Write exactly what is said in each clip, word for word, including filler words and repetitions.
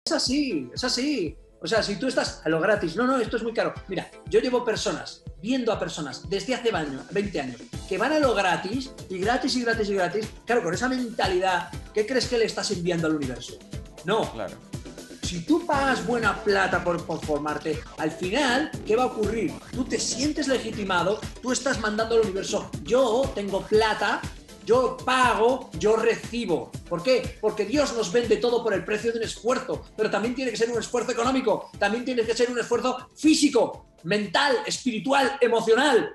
así, es así. O sea, si tú estás a lo gratis, no, no, esto es muy caro. Mira, yo llevo personas, viendo a personas desde hace veinte años, que van a lo gratis, y gratis, y gratis, y gratis. Claro, con esa mentalidad, ¿qué crees que le estás enviando al universo? No. Claro. Si tú pagas buena plata por, por formarte, al final, ¿qué va a ocurrir? Tú te sientes legitimado, tú estás mandando al universo, yo tengo plata, yo pago, yo recibo. ¿Por qué? Porque Dios nos vende todo por el precio de un esfuerzo, pero también tiene que ser un esfuerzo económico, también tiene que ser un esfuerzo físico, mental, espiritual, emocional.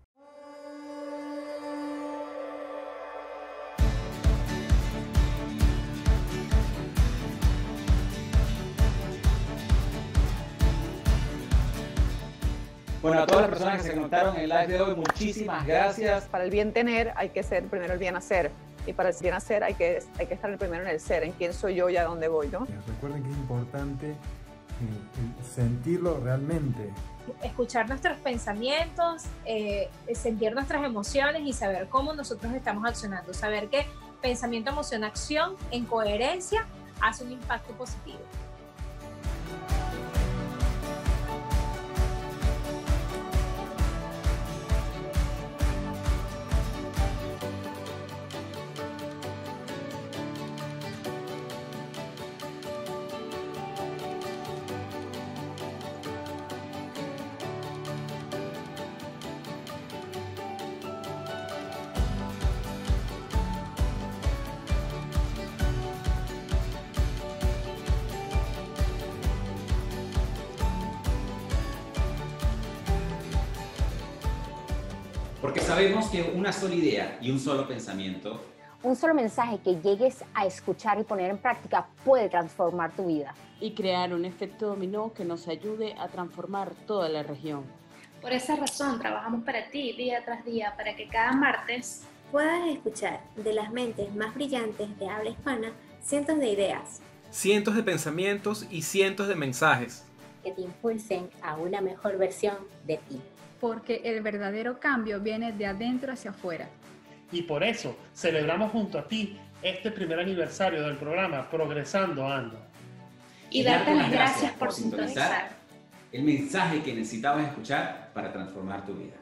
Bueno, a todas las personas que se conectaron en el live de hoy, muchísimas gracias. Para el bien tener hay que ser primero el bien hacer. Y para el bien hacer hay que, hay que estar primero en el ser, en quién soy yo y a dónde voy, ¿no? Recuerden que es importante sentirlo realmente. Escuchar nuestros pensamientos, eh, sentir nuestras emociones y saber cómo nosotros estamos accionando. Saber que pensamiento, emoción, acción en coherencia hace un impacto positivo. Porque sabemos que una sola idea y un solo pensamiento, un solo mensaje que llegues a escuchar y poner en práctica puede transformar tu vida. Y crear un efecto dominó que nos ayude a transformar toda la región. Por esa razón trabajamos para ti día tras día para que cada martes puedas escuchar de las mentes más brillantes de habla hispana cientos de ideas, cientos de pensamientos y cientos de mensajes que te impulsen a una mejor versión de ti. Porque el verdadero cambio viene de adentro hacia afuera. Y por eso celebramos junto a ti este primer aniversario del programa Progresando Ando. Y darte las gracias por sintonizar el mensaje que necesitabas escuchar para transformar tu vida.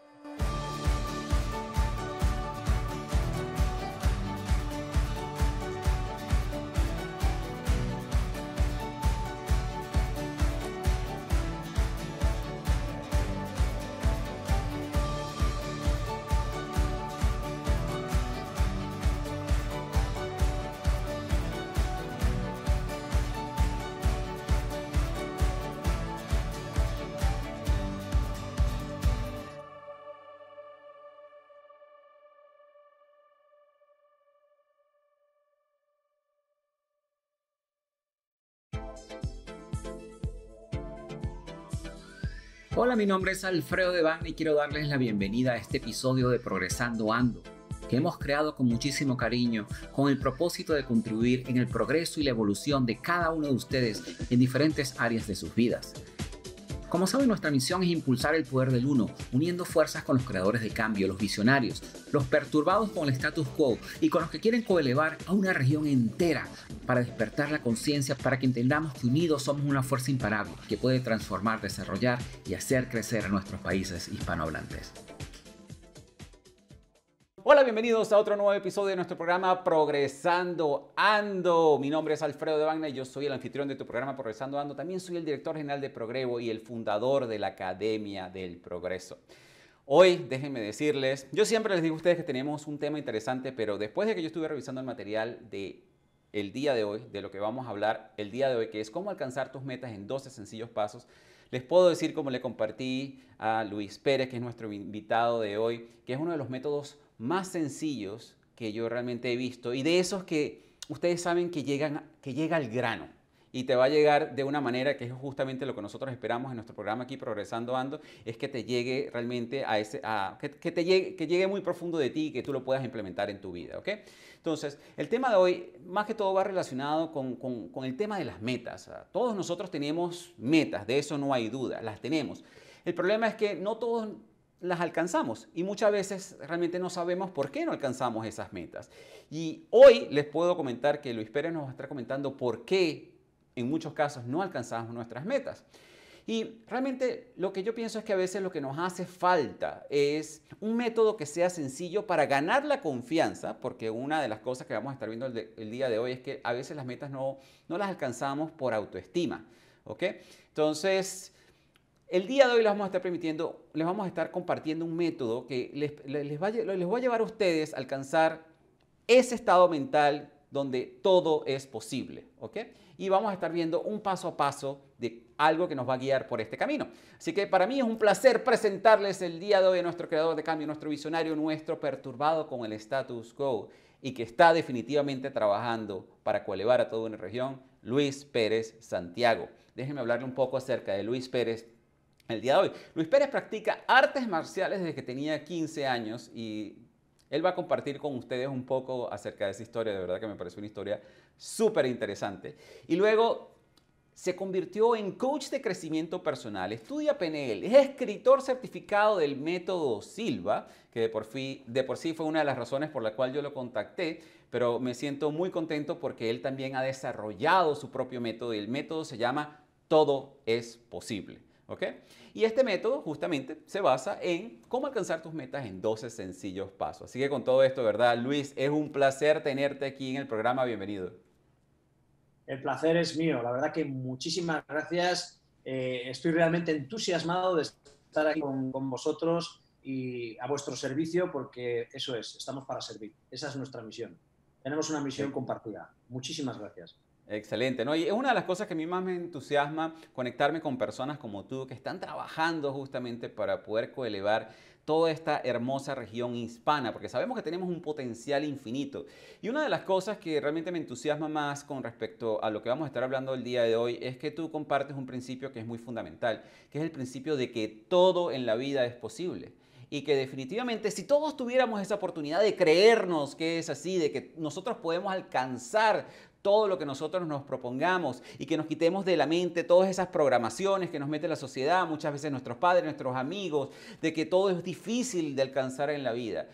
Hola, mi nombre es Alfredo Devane y quiero darles la bienvenida a este episodio de Progresando Ando, que hemos creado con muchísimo cariño, con el propósito de contribuir en el progreso y la evolución de cada uno de ustedes en diferentes áreas de sus vidas. Como saben, nuestra misión es impulsar el poder del uno, uniendo fuerzas con los creadores de cambio, los visionarios, los perturbados con el status quo y con los que quieren coelevar a una región entera para despertar la conciencia, para que entendamos que unidos somos una fuerza imparable que puede transformar, desarrollar y hacer crecer a nuestros países hispanohablantes. Hola, bienvenidos a otro nuevo episodio de nuestro programa Progresando Ando. Mi nombre es Alfredo Devane y yo soy el anfitrión de tu programa Progresando Ando. También soy el director general de Progrevo y el fundador de la Academia del Progreso. Hoy, déjenme decirles, yo siempre les digo a ustedes que tenemos un tema interesante, pero después de que yo estuve revisando el material de el día de hoy, de lo que vamos a hablar el día de hoy, que es cómo alcanzar tus metas en doce sencillos pasos, les puedo decir, como le compartí a Luis Pérez, que es nuestro invitado de hoy, que es uno de los métodos más sencillos que yo realmente he visto y de esos que ustedes saben que llegan, que llega al grano y te va a llegar de una manera que es justamente lo que nosotros esperamos en nuestro programa aquí Progresando Ando, es que te llegue realmente a ese, a, que, que te llegue, que llegue muy profundo de ti y que tú lo puedas implementar en tu vida, ¿ok? Entonces, el tema de hoy, más que todo, va relacionado con, con, con el tema de las metas. Todos nosotros tenemos metas, de eso no hay duda, las tenemos. El problema es que no todos las alcanzamos y muchas veces realmente no sabemos por qué no alcanzamos esas metas. Y hoy les puedo comentar que Luis Pérez nos va a estar comentando por qué en muchos casos no alcanzamos nuestras metas. Y realmente lo que yo pienso es que a veces lo que nos hace falta es un método que sea sencillo para ganar la confianza, porque una de las cosas que vamos a estar viendo el, de, el día de hoy es que a veces las metas no, no las alcanzamos por autoestima, ¿ok? Entonces, el día de hoy les vamos a estar permitiendo, les vamos a estar compartiendo un método que les, les, va, les va a llevar a ustedes a alcanzar ese estado mental donde todo es posible, ¿ok? Y vamos a estar viendo un paso a paso de algo que nos va a guiar por este camino. Así que para mí es un placer presentarles el día de hoy a nuestro creador de cambio, nuestro visionario, nuestro perturbado con el status quo y que está definitivamente trabajando para coelevar a toda una región, Luis Pérez Santiago. Déjenme hablarle un poco acerca de Luis Pérez el día de hoy. Luis Pérez practica artes marciales desde que tenía quince años y él va a compartir con ustedes un poco acerca de esa historia. De verdad que me parece una historia súper interesante. Y luego se convirtió en coach de crecimiento personal, estudia P N L, es escritor certificado del método Silva, que de por, fi, de por sí fue una de las razones por la cual yo lo contacté, pero me siento muy contento porque él también ha desarrollado su propio método y el método se llama Todo es Posible. ¿Ok? Y este método justamente se basa en cómo alcanzar tus metas en doce sencillos pasos. Así que con todo esto, ¿verdad, Luis? Es un placer tenerte aquí en el programa. Bienvenido. El placer es mío. La verdad que muchísimas gracias. Eh, estoy realmente entusiasmado de estar aquí con, con vosotros y a vuestro servicio porque eso es, estamos para servir. Esa es nuestra misión. Tenemos una misión compartida. Muchísimas gracias. Excelente, ¿no? Y es una de las cosas que a mí más me entusiasma, conectarme con personas como tú que están trabajando justamente para poder coelevar toda esta hermosa región hispana, porque sabemos que tenemos un potencial infinito. Y una de las cosas que realmente me entusiasma más con respecto a lo que vamos a estar hablando el día de hoy es que tú compartes un principio que es muy fundamental, que es el principio de que todo en la vida es posible. Y que definitivamente si todos tuviéramos esa oportunidad de creernos que es así, de que nosotros podemos alcanzar todo lo que nosotros nos propongamos y que nos quitemos de la mente todas esas programaciones que nos mete la sociedad, muchas veces nuestros padres, nuestros amigos, de que todo es difícil de alcanzar en la vida,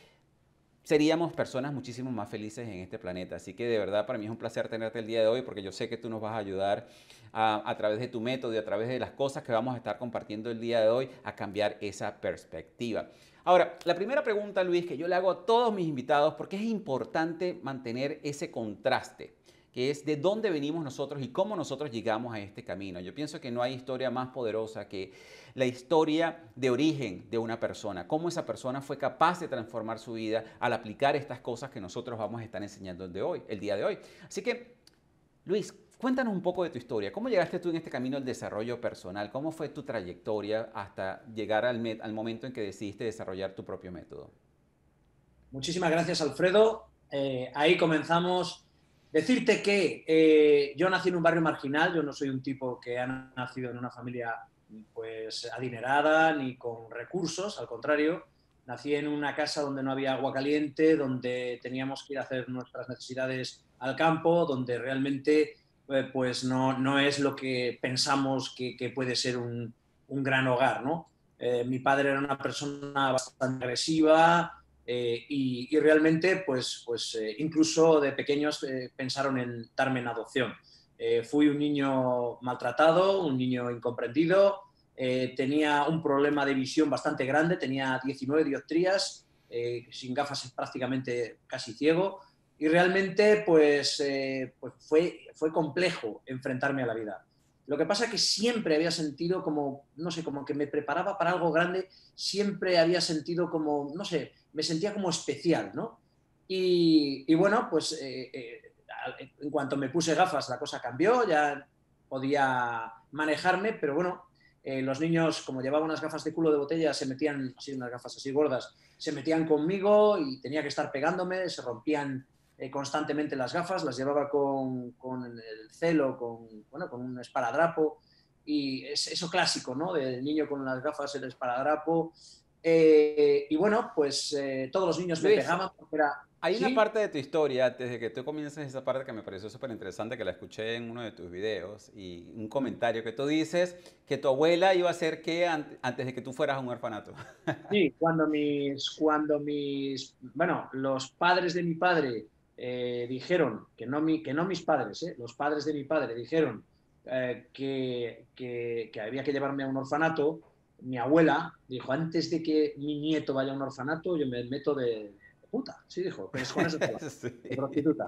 seríamos personas muchísimo más felices en este planeta. Así que de verdad para mí es un placer tenerte el día de hoy porque yo sé que tú nos vas a ayudar a, a través de tu método y a través de las cosas que vamos a estar compartiendo el día de hoy a cambiar esa perspectiva. Ahora, la primera pregunta, Luis, que yo le hago a todos mis invitados, porque es importante mantener ese contraste, que es de dónde venimos nosotros y cómo nosotros llegamos a este camino. Yo pienso que no hay historia más poderosa que la historia de origen de una persona, cómo esa persona fue capaz de transformar su vida al aplicar estas cosas que nosotros vamos a estar enseñando el, de hoy, el día de hoy. Así que, Luis, cuéntanos un poco de tu historia. ¿Cómo llegaste tú en este camino al desarrollo personal? ¿Cómo fue tu trayectoria hasta llegar al, al momento en que decidiste desarrollar tu propio método? Muchísimas gracias, Alfredo. Eh, ahí comenzamos. Decirte que eh, yo nací en un barrio marginal, yo no soy un tipo que ha nacido en una familia pues adinerada ni con recursos, al contrario, nací en una casa donde no había agua caliente, donde teníamos que ir a hacer nuestras necesidades al campo, donde realmente eh, pues no, no es lo que pensamos que, que puede ser un, un gran hogar, ¿no? Eh, mi padre era una persona bastante agresiva, Eh, y, y realmente, pues, pues eh, incluso de pequeños eh, pensaron en darme en adopción. Eh, fui un niño maltratado, un niño incomprendido, eh, tenía un problema de visión bastante grande, tenía diecinueve dioptrías, eh, sin gafas prácticamente casi ciego, y realmente pues, eh, pues fue, fue complejo enfrentarme a la vida. Lo que pasa es que siempre había sentido como, no sé, como que me preparaba para algo grande, siempre había sentido como, no sé, me sentía como especial, ¿no? Y, y bueno, pues eh, eh, en cuanto me puse gafas la cosa cambió, ya podía manejarme, pero bueno, eh, los niños, como llevaban unas gafas de culo de botella, se metían, así unas gafas así gordas, se metían conmigo y tenía que estar pegándome, se rompían Eh, constantemente las gafas, las llevaba con, con el celo, con, bueno, con un esparadrapo, y es eso clásico, ¿no? Del niño con las gafas, el esparadrapo. Eh, y bueno, pues eh, todos los niños me Luis, pegaban porque era... Hay ¿Sí? una parte de tu historia, antes de que tú comiences esa parte que me pareció súper interesante, que la escuché en uno de tus videos, y un comentario que tú dices que tu abuela iba a hacer qué antes de que tú fueras a un orfanato. Sí, cuando mis, cuando mis, bueno, los padres de mi padre eh, dijeron, que no, mi, que no mis padres, eh, los padres de mi padre dijeron eh, que, que, que había que llevarme a un orfanato, mi abuela dijo, antes de que mi nieto vaya a un orfanato, yo me meto de, de puta, sí dijo, pues con eso sí. De prostituta.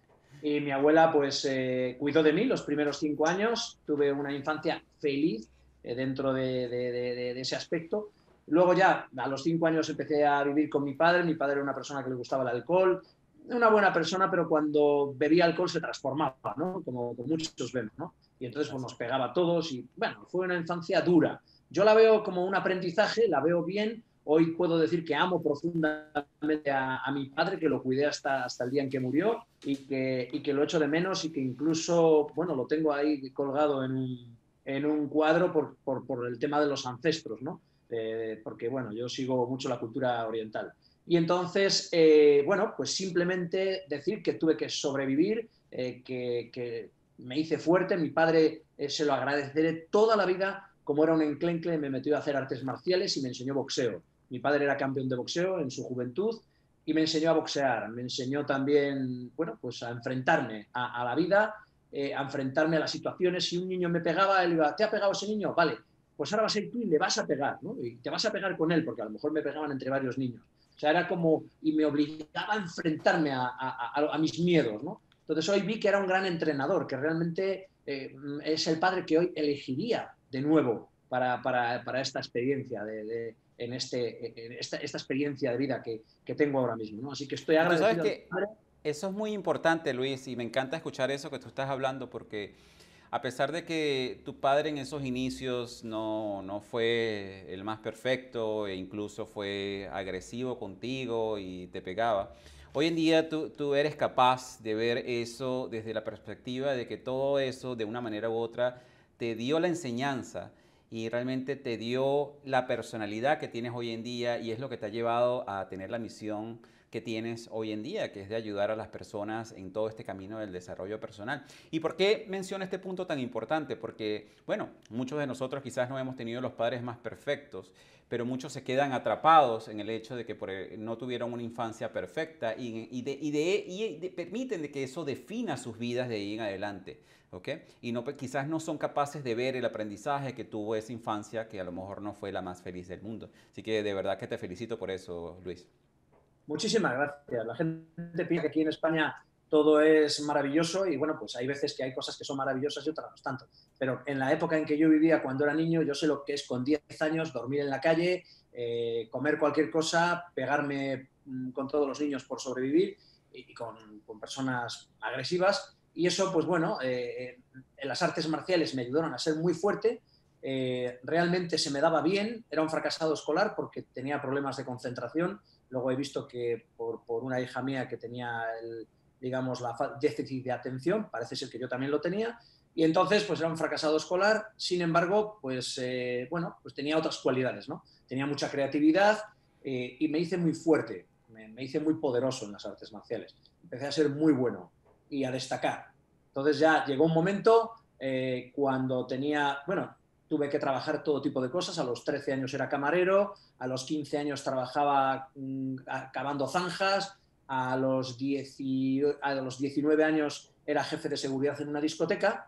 Y mi abuela pues eh, cuidó de mí los primeros cinco años, tuve una infancia feliz eh, dentro de, de, de, de ese aspecto. Luego ya a los cinco años empecé a vivir con mi padre, mi padre era una persona que le gustaba el alcohol, una buena persona, pero cuando bebía alcohol se transformaba, ¿no? Como, como muchos vemos, ¿no? Y entonces pues, nos pegaba a todos y bueno, fue una infancia dura. Yo la veo como un aprendizaje, la veo bien. Hoy puedo decir que amo profundamente a, a mi padre, que lo cuidé hasta, hasta el día en que murió y que, y que lo echo de menos y que incluso, bueno, lo tengo ahí colgado en un, en un cuadro por, por, por el tema de los ancestros, ¿no? Eh, porque, bueno, yo sigo mucho la cultura oriental. Y entonces, eh, bueno, pues simplemente decir que tuve que sobrevivir, eh, que, que me hice fuerte. Mi padre eh, se lo agradeceré toda la vida. Como era un enclencle, me metió a hacer artes marciales y me enseñó boxeo. Mi padre era campeón de boxeo en su juventud y me enseñó a boxear. Me enseñó también, bueno, pues a enfrentarme a, a la vida, eh, a enfrentarme a las situaciones. Si un niño me pegaba, él iba, ¿te ha pegado ese niño? Vale, pues ahora vas a ir tú y le vas a pegar, ¿no? Y te vas a pegar con él, porque a lo mejor me pegaban entre varios niños. O sea, era como, y me obligaba a enfrentarme a, a, a, a mis miedos, ¿no? Entonces hoy vi que era un gran entrenador, que realmente eh, es el padre que hoy elegiría de nuevo para, para, para esta experiencia de, de, en, este, en esta, esta experiencia de vida que, que tengo ahora mismo, ¿no? Así que estoy agradecido. ¿Tú sabes que eso es muy importante, Luis, y me encanta escuchar eso que tú estás hablando, porque a pesar de que tu padre en esos inicios no, no fue el más perfecto e incluso fue agresivo contigo y te pegaba, hoy en día tú, tú eres capaz de ver eso desde la perspectiva de que todo eso, de una manera u otra, te dio la enseñanza y realmente te dio la personalidad que tienes hoy en día y es lo que te ha llevado a tener la misión que tienes hoy en día, que es de ayudar a las personas en todo este camino del desarrollo personal. ¿Y por qué menciono este punto tan importante? Porque, bueno, muchos de nosotros quizás no hemos tenido los padres más perfectos, pero muchos se quedan atrapados en el hecho de que por, no tuvieron una infancia perfecta y, y, de, y, de, y de, permiten de que eso defina sus vidas de ahí en adelante. ¿Okay? Y no, quizás no son capaces de ver el aprendizaje que tuvo esa infancia, que a lo mejor no fue la más feliz del mundo. Así que de verdad que te felicito por eso, Luis. Muchísimas gracias. La gente piensa que aquí en España todo es maravilloso y bueno, pues hay veces que hay cosas que son maravillosas y otras no tanto. Pero en la época en que yo vivía cuando era niño, yo sé lo que es con diez años dormir en la calle, eh, comer cualquier cosa, pegarme mmm, con todos los niños por sobrevivir y, y con, con personas agresivas. Y eso, pues bueno, eh, en las artes marciales me ayudaron a ser muy fuerte. Eh, realmente se me daba bien, era un fracasado escolar porque tenía problemas de concentración. Luego he visto que por, por una hija mía que tenía el, digamos, la déficit de atención, parece ser que yo también lo tenía, y entonces pues era un fracasado escolar. Sin embargo, pues eh, bueno, pues tenía otras cualidades, ¿no? Tenía mucha creatividad eh, y me hice muy fuerte, me, me hice muy poderoso en las artes marciales. Empecé a ser muy bueno y a destacar. Entonces ya llegó un momento eh, cuando tenía, bueno, tuve que trabajar todo tipo de cosas. A los trece años era camarero, a los quince años trabajaba mmm, cavando zanjas, a los, diez, a los diecinueve años era jefe de seguridad en una discoteca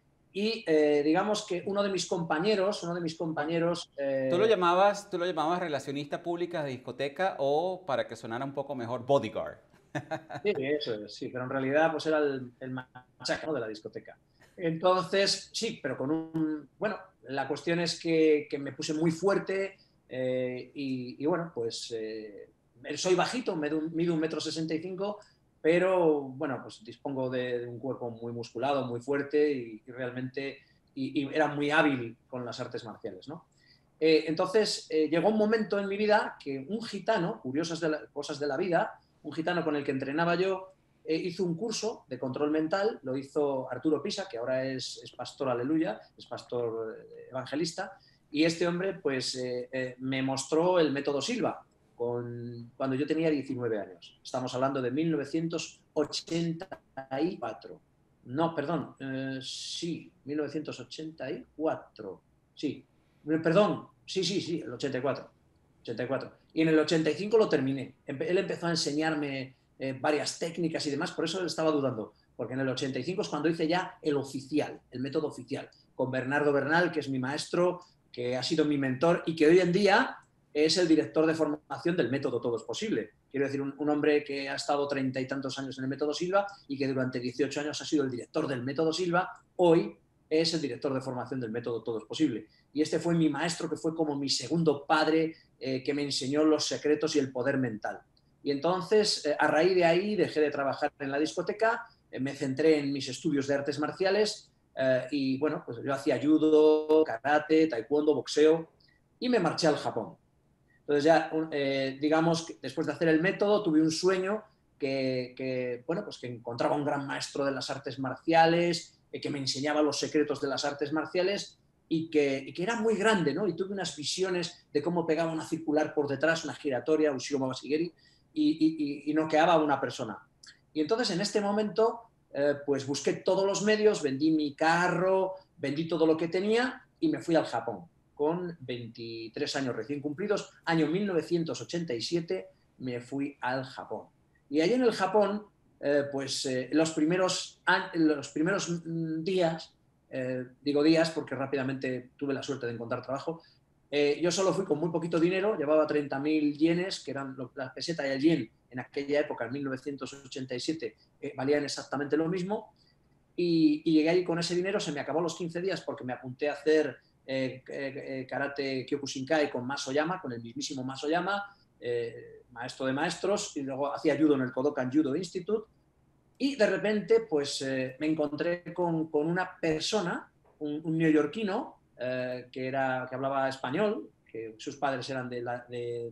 y eh, digamos que uno de mis compañeros, uno de mis compañeros... Eh, ¿Tú lo llamabas, tú lo llamabas relacionista pública de discoteca o, para que sonara un poco mejor, bodyguard? Sí, eso es, sí, pero en realidad pues era el, el machaca, ¿no?, de la discoteca. Entonces, sí, pero con un... Bueno, la cuestión es que, que me puse muy fuerte eh, y, y bueno, pues eh, soy bajito, mido un metro sesenta y cinco, pero bueno, pues dispongo de, de un cuerpo muy musculado, muy fuerte y, y realmente y, y era muy hábil con las artes marciales, ¿no? Eh, entonces, eh, llegó un momento en mi vida que un gitano, curiosas de la, cosas de la vida, un gitano con el que entrenaba yo, eh, hizo un curso de control mental, lo hizo Arturo Pisa, que ahora es, es pastor, aleluya, es pastor evangelista, y este hombre pues eh, eh, me mostró el método Silva con, cuando yo tenía diecinueve años. Estamos hablando de mil novecientos ochenta y cuatro. No, perdón, eh, sí, mil novecientos ochenta y cuatro, sí, perdón, sí, sí, sí, el ochenta y cuatro. ochenta y cuatro. Y en el ochenta y cinco lo terminé. Él empezó a enseñarme eh, varias técnicas y demás, por eso estaba dudando, porque en el ochenta y cinco es cuando hice ya el oficial, el método oficial, con Bernardo Bernal, que es mi maestro, que ha sido mi mentor y que hoy en día es el director de formación del método Todo es Posible. Quiero decir, un, un hombre que ha estado treinta y tantos años en el método Silva y que durante dieciocho años ha sido el director del método Silva, hoy es el director de formación del método Todo es Posible. Y este fue mi maestro, que fue como mi segundo padre, eh, que me enseñó los secretos y el poder mental. Y entonces, eh, a raíz de ahí, dejé de trabajar en la discoteca, eh, me centré en mis estudios de artes marciales, eh, y bueno, pues yo hacía judo, karate, taekwondo, boxeo, y me marché al Japón. Entonces ya, eh, digamos, que después de hacer el método, tuve un sueño que, que, bueno, pues que encontraba un gran maestro de las artes marciales, eh, que me enseñaba los secretos de las artes marciales y que, y que era muy grande, ¿no? Y tuve unas visiones de cómo pegaba una circular por detrás, una giratoria, Ushio Mabashigeri, y, y, y noqueaba a una persona. Y entonces, en este momento, eh, pues busqué todos los medios, vendí mi carro, vendí todo lo que tenía y me fui al Japón. Con veintitrés años recién cumplidos, año mil novecientos ochenta y siete, me fui al Japón. Y allí en el Japón, eh, pues eh, los, primeros, los primeros días, eh, digo días porque rápidamente tuve la suerte de encontrar trabajo, eh, yo solo fui con muy poquito dinero, llevaba treinta mil yenes, que eran la peseta y el yen en aquella época, en mil novecientos ochenta y siete, eh, valían exactamente lo mismo, y, y llegué ahí con ese dinero, se me acabó los quince días porque me apunté a hacer Eh, eh, karate Kyokushinkai con Masoyama, con el mismísimo Masoyama, eh, maestro de maestros, y luego hacía judo en el Kodokan Judo Institute, y de repente pues eh, me encontré con, con una persona, un, un neoyorquino, eh, que, era, que hablaba español, que sus padres eran de, la, de,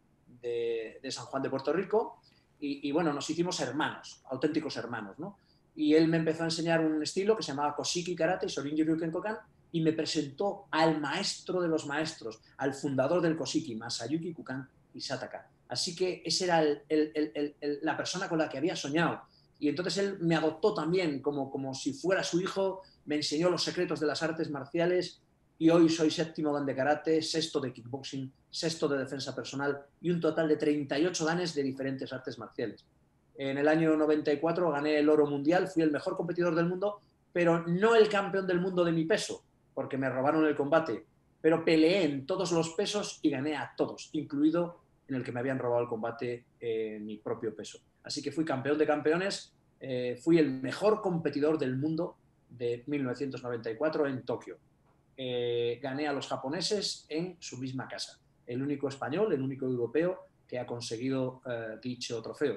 de, de San Juan de Puerto Rico, y, y bueno, nos hicimos hermanos, auténticos hermanos, ¿no? Y él me empezó a enseñar un estilo que se llamaba Koshiki Karate, Sorin Ryuken Kokan, y me presentó al maestro de los maestros, al fundador del Koshiki, Masayuki Kukan Isataka. Así que esa era el, el, el, el, la persona con la que había soñado. Y entonces él me adoptó también como, como si fuera su hijo, me enseñó los secretos de las artes marciales y hoy soy séptimo dan de karate, sexto de kickboxing, sexto de defensa personal y un total de treinta y ocho danes de diferentes artes marciales. En el año noventa y cuatro gané el oro mundial, fui el mejor competidor del mundo, pero no el campeón del mundo de mi peso, porque me robaron el combate, pero peleé en todos los pesos y gané a todos, incluido en el que me habían robado el combate en eh, mi propio peso. Así que fui campeón de campeones, eh, fui el mejor competidor del mundo de mil novecientos noventa y cuatro en Tokio. Eh, gané a los japoneses en su misma casa. El único español, el único europeo que ha conseguido eh, dicho trofeo.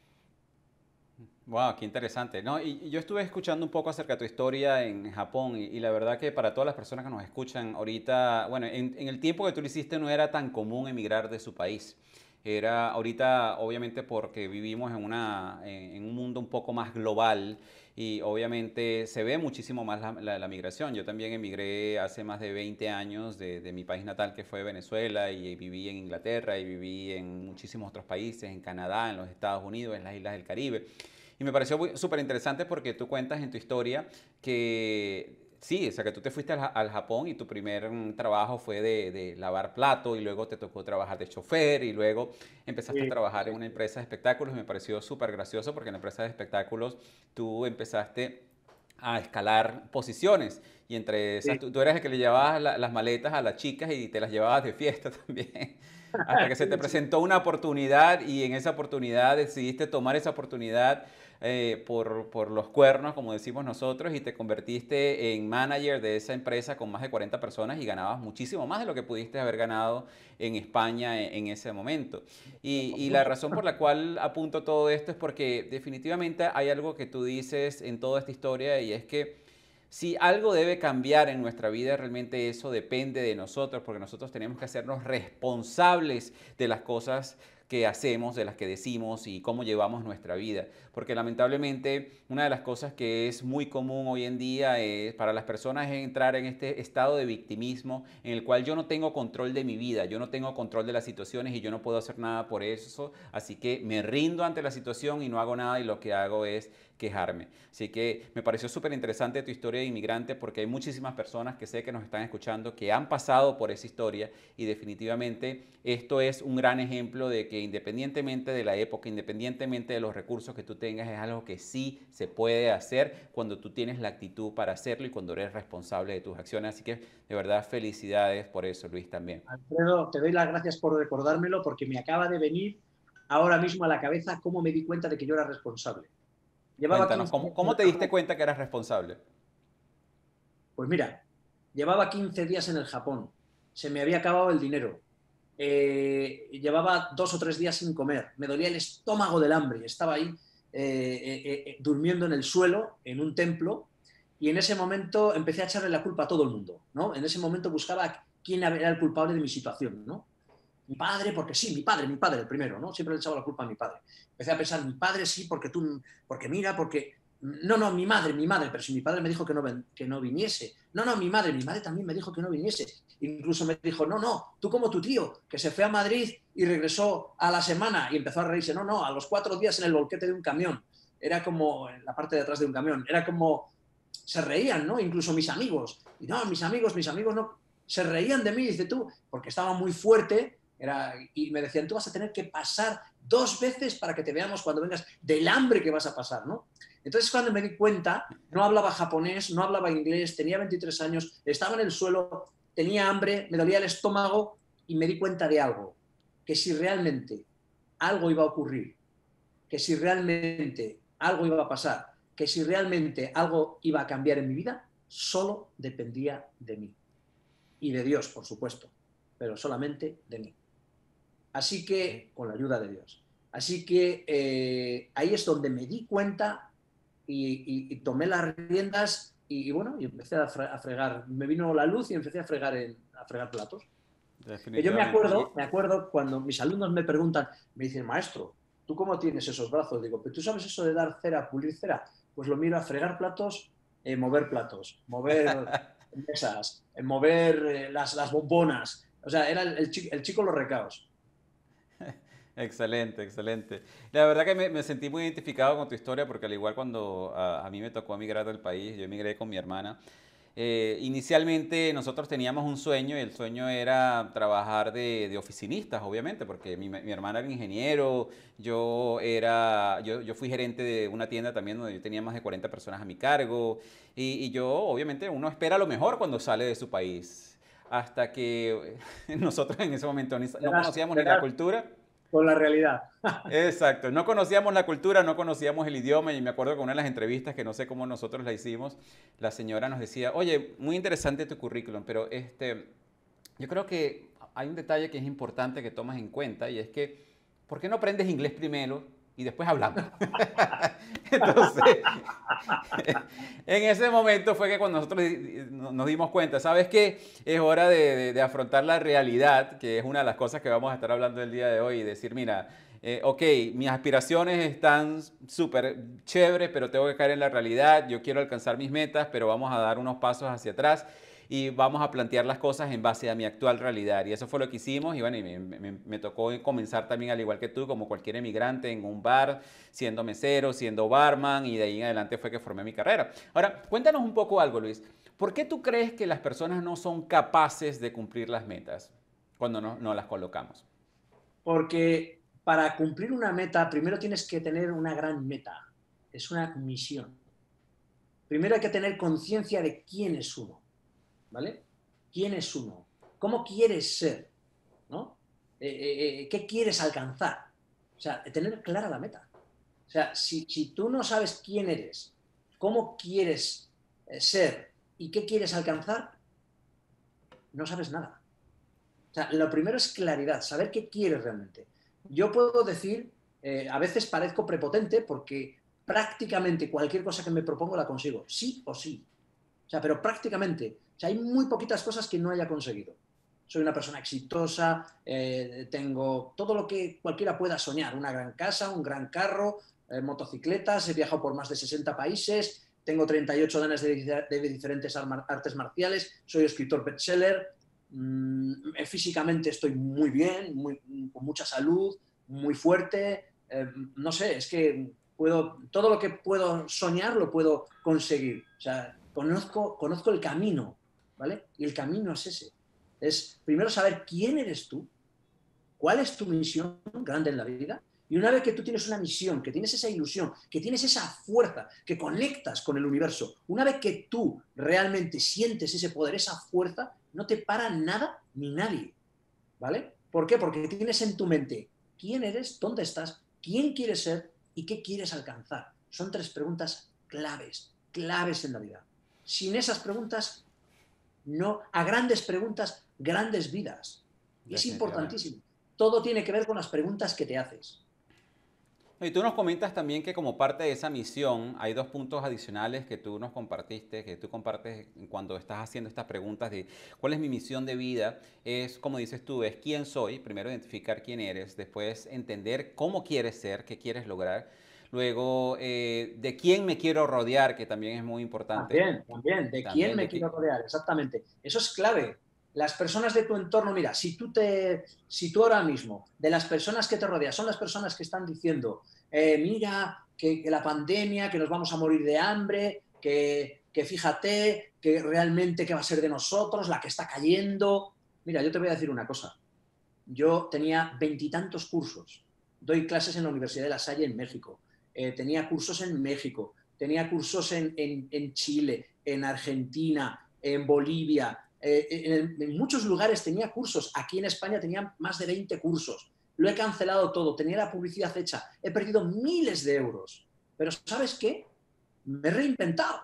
Wow, qué interesante, ¿no? Y, y yo estuve escuchando un poco acerca de tu historia en Japón y, y la verdad que para todas las personas que nos escuchan ahorita, bueno, en, en el tiempo que tú lo hiciste no era tan común emigrar de su país. Era ahorita, obviamente, porque vivimos en, una, en, en un mundo un poco más global y obviamente se ve muchísimo más la, la, la migración. Yo también emigré hace más de veinte años de, de mi país natal, que fue Venezuela, y viví en Inglaterra y viví en muchísimos otros países, en Canadá, en los Estados Unidos, en las islas del Caribe. Y me pareció súper interesante porque tú cuentas en tu historia que sí, o sea, que tú te fuiste al, al Japón y tu primer um, trabajo fue de, de lavar plato y luego te tocó trabajar de chofer y luego empezaste sí, a trabajar sí. en una empresa de espectáculos y me pareció súper gracioso porque en la empresa de espectáculos tú empezaste a escalar posiciones y entre esas sí. tú, tú eres el que le llevabas la, las maletas a las chicas y te las llevabas de fiesta también. Hasta que se te presentó una oportunidad y en esa oportunidad decidiste tomar esa oportunidad eh, por, por los cuernos, como decimos nosotros, y te convertiste en manager de esa empresa con más de cuarenta personas y ganabas muchísimo más de lo que pudiste haber ganado en España en, en ese momento. Y, y la razón por la cual apunto todo esto es porque definitivamente hay algo que tú dices en toda esta historia y es que si algo debe cambiar en nuestra vida, realmente eso depende de nosotros, porque nosotros tenemos que hacernos responsables de las cosas que hacemos, de las que decimos y cómo llevamos nuestra vida. Porque lamentablemente una de las cosas que es muy común hoy en día es, para las personas es entrar en este estado de victimismo en el cual yo no tengo control de mi vida, yo no tengo control de las situaciones y yo no puedo hacer nada por eso, así que me rindo ante la situación y no hago nada y lo que hago es quejarme. Así que me pareció súper interesante tu historia de inmigrante porque hay muchísimas personas que sé que nos están escuchando que han pasado por esa historia y definitivamente esto es un gran ejemplo de que independientemente de la época, independientemente de los recursos que tú tengas, es algo que sí se puede hacer cuando tú tienes la actitud para hacerlo y cuando eres responsable de tus acciones. Así que de verdad felicidades por eso, Luis, también. Alfredo, te doy las gracias por recordármelo porque me acaba de venir ahora mismo a la cabeza cómo me di cuenta de que yo era responsable. Llevaba Cuéntanos, ¿cómo, ¿cómo te diste cuenta que eras responsable? Pues mira, llevaba quince días en el Japón, se me había acabado el dinero, eh, llevaba dos o tres días sin comer, me dolía el estómago del hambre, estaba ahí eh, eh, eh, durmiendo en el suelo, en un templo, y en ese momento empecé a echarle la culpa a todo el mundo, ¿no? En ese momento buscaba quién era el culpable de mi situación, ¿no? Mi padre, porque sí, mi padre, mi padre, el primero, ¿no? Siempre le echaba la culpa a mi padre. Empecé a pensar, mi padre sí, porque tú, porque mira, porque... No, no, mi madre, mi madre, pero si mi padre me dijo que no, que no viniese. No, no, mi madre, mi madre también me dijo que no viniese. Incluso me dijo, no, no, tú como tu tío, que se fue a Madrid y regresó a la semana y empezó a reírse. No, no, a los cuatro días en el volquete de un camión. Era como, en la parte de atrás de un camión, era como, se reían, ¿no? Incluso mis amigos. Y no, mis amigos, mis amigos no, se reían de mí, dice tú, porque estaba muy fuerte. Era, y me decían, tú vas a tener que pasar dos veces para que te veamos cuando vengas del hambre que vas a pasar, ¿no? Entonces cuando me di cuenta, no hablaba japonés, no hablaba inglés, tenía veintitrés años, estaba en el suelo, tenía hambre, me dolía el estómago y me di cuenta de algo, que si realmente algo iba a ocurrir, que si realmente algo iba a pasar, que si realmente algo iba a cambiar en mi vida, solo dependía de mí. Y de Dios, por supuesto, pero solamente de mí. Así que, con la ayuda de Dios. Así que eh, ahí es donde me di cuenta y, y, y tomé las riendas y, y bueno, y empecé a, fre a fregar. Me vino la luz y empecé a fregar, en, a fregar platos. Yo me acuerdo, me acuerdo cuando mis alumnos me preguntan, me dicen, maestro, ¿tú cómo tienes esos brazos? Digo, ¿pero tú sabes eso de dar cera, pulir cera? Pues lo miro a fregar platos, eh, mover platos, mover mesas, eh, mover eh, las, las bombonas. O sea, era el, el, chico, el chico los recaos. Excelente, excelente. La verdad que me, me sentí muy identificado con tu historia porque al igual cuando a, a mí me tocó emigrar del país, yo emigré con mi hermana. Eh, inicialmente nosotros teníamos un sueño y el sueño era trabajar de, de oficinistas, obviamente, porque mi, mi hermana era ingeniero, yo, era, yo, yo fui gerente de una tienda también donde yo tenía más de cuarenta personas a mi cargo y, y yo, obviamente, uno espera lo mejor cuando sale de su país. Hasta que nosotros en ese momento ni, no conocíamos ni la cultura. Con la realidad. Exacto, no conocíamos la cultura, no conocíamos el idioma y me acuerdo que una de las entrevistas, que no sé cómo nosotros la hicimos, la señora nos decía, oye, muy interesante tu currículum, pero este, yo creo que hay un detalle que es importante que tomas en cuenta y es que, ¿por qué no aprendes inglés primero y después hablamos? Entonces, en ese momento fue que cuando nosotros nos dimos cuenta, ¿sabes qué? Es hora de, de, de afrontar la realidad, que es una de las cosas que vamos a estar hablando el día de hoy, y decir, mira, eh, ok, mis aspiraciones están súper chéveres, pero tengo que caer en la realidad, yo quiero alcanzar mis metas, pero vamos a dar unos pasos hacia atrás y vamos a plantear las cosas en base a mi actual realidad. Y eso fue lo que hicimos y bueno, y me, me, me tocó comenzar también al igual que tú, como cualquier emigrante, en un bar, siendo mesero, siendo barman, y de ahí en adelante fue que formé mi carrera. Ahora, cuéntanos un poco algo, Luis. ¿Por qué tú crees que las personas no son capaces de cumplir las metas cuando no, no las colocamos? Porque para cumplir una meta, primero tienes que tener una gran meta. Es una misión. Primero hay que tener conciencia de quién es uno. ¿Vale? ¿Quién es uno? ¿Cómo quieres ser? ¿No? Eh, eh, ¿Qué quieres alcanzar? O sea, tener clara la meta. O sea, si, si tú no sabes quién eres, cómo quieres eh, ser y qué quieres alcanzar, no sabes nada. O sea, lo primero es claridad, saber qué quieres realmente. Yo puedo decir, eh, a veces parezco prepotente porque prácticamente cualquier cosa que me propongo la consigo, sí o sí. O sea, pero prácticamente. O sea, hay muy poquitas cosas que no haya conseguido. Soy una persona exitosa, eh, tengo todo lo que cualquiera pueda soñar. Una gran casa, un gran carro, eh, motocicletas, he viajado por más de sesenta países, tengo treinta y ocho danes de, de diferentes artes marciales, soy escritor bestseller, mmm, físicamente estoy muy bien, muy, con mucha salud, muy fuerte. Eh, no sé, es que puedo, todo lo que puedo soñar lo puedo conseguir. O sea, conozco, conozco el camino, ¿vale? Y el camino es ese. Es primero saber quién eres tú, cuál es tu misión grande en la vida. Y una vez que tú tienes una misión, que tienes esa ilusión, que tienes esa fuerza, que conectas con el universo, una vez que tú realmente sientes ese poder, esa fuerza, no te para nada ni nadie, ¿vale? ¿Por qué? Porque tienes en tu mente quién eres, dónde estás, quién quieres ser y qué quieres alcanzar. Son tres preguntas claves, claves en la vida. Sin esas preguntas, no, a grandes preguntas, grandes vidas. Y es importantísimo. Todo tiene que ver con las preguntas que te haces. Y tú nos comentas también que como parte de esa misión hay dos puntos adicionales que tú nos compartiste, que tú compartes cuando estás haciendo estas preguntas de cuál es mi misión de vida. Es, como dices tú, es quién soy, primero identificar quién eres, después entender cómo quieres ser, qué quieres lograr, luego eh, de quién me quiero rodear, que también es muy importante. También, también, de También quién me de quiero qui- rodear, exactamente. Eso es clave. Las personas de tu entorno, mira, si tú, te, si tú ahora mismo, de las personas que te rodean, son las personas que están diciendo, eh, mira, que, que la pandemia, que nos vamos a morir de hambre, que, que fíjate, que realmente qué va a ser de nosotros, la que está cayendo. Mira, yo te voy a decir una cosa. Yo tenía veintitantos cursos. Doy clases en la Universidad de La Salle en México. Eh, tenía cursos en México, tenía cursos en, en, en Chile, en Argentina, en Bolivia. Eh, en, en muchos lugares tenía cursos. Aquí en España tenía más de veinte cursos. Lo he cancelado todo, tenía la publicidad hecha. He perdido miles de euros. Pero ¿sabes qué? Me he reinventado.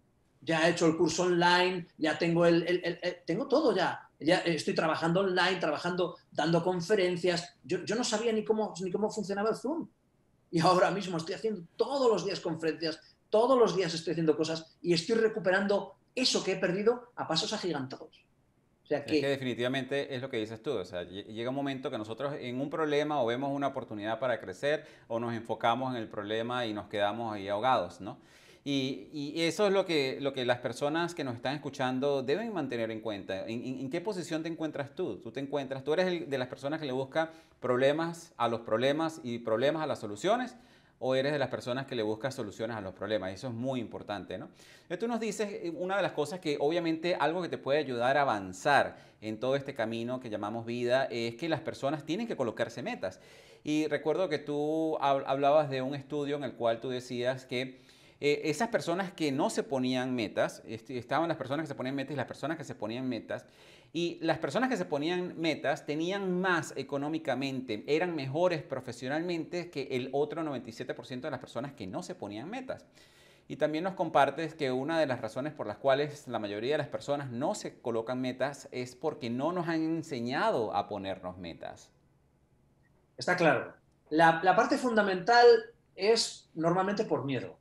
Ya he hecho el curso online, ya tengo, el, el, el, el tengo todo ya. Ya estoy trabajando online, trabajando, dando conferencias. Yo, yo no sabía ni cómo, ni cómo funcionaba el Zoom. Y ahora mismo estoy haciendo todos los días conferencias, todos los días estoy haciendo cosas y estoy recuperando eso que he perdido a pasos agigantados. O sea que, Es que definitivamente es lo que dices tú, o sea, lle- llega un momento que nosotros en un problema o vemos una oportunidad para crecer o nos enfocamos en el problema y nos quedamos ahí ahogados, ¿no? Y, y eso es lo que, lo que las personas que nos están escuchando deben mantener en cuenta. ¿En, en- en qué posición te encuentras tú? Tú te encuentras, tú eres el de las personas que le busca problemas a los problemas y problemas a las soluciones, o eres de las personas que le buscas soluciones a los problemas. Eso es muy importante, ¿no? Entonces tú nos dices eh, una de las cosas que obviamente algo que te puede ayudar a avanzar en todo este camino que llamamos vida es que las personas tienen que colocarse metas. Y recuerdo que tú hab- hablabas de un estudio en el cual tú decías que eh, esas personas que no se ponían metas, est- estaban las personas que se ponían metas y las personas que se ponían metas, y las personas que se ponían metas tenían más económicamente, eran mejores profesionalmente que el otro noventa y siete por ciento de las personas que no se ponían metas. Y también nos compartes que una de las razones por las cuales la mayoría de las personas no se colocan metas es porque no nos han enseñado a ponernos metas. está claro. La, la parte fundamental es normalmente por miedo.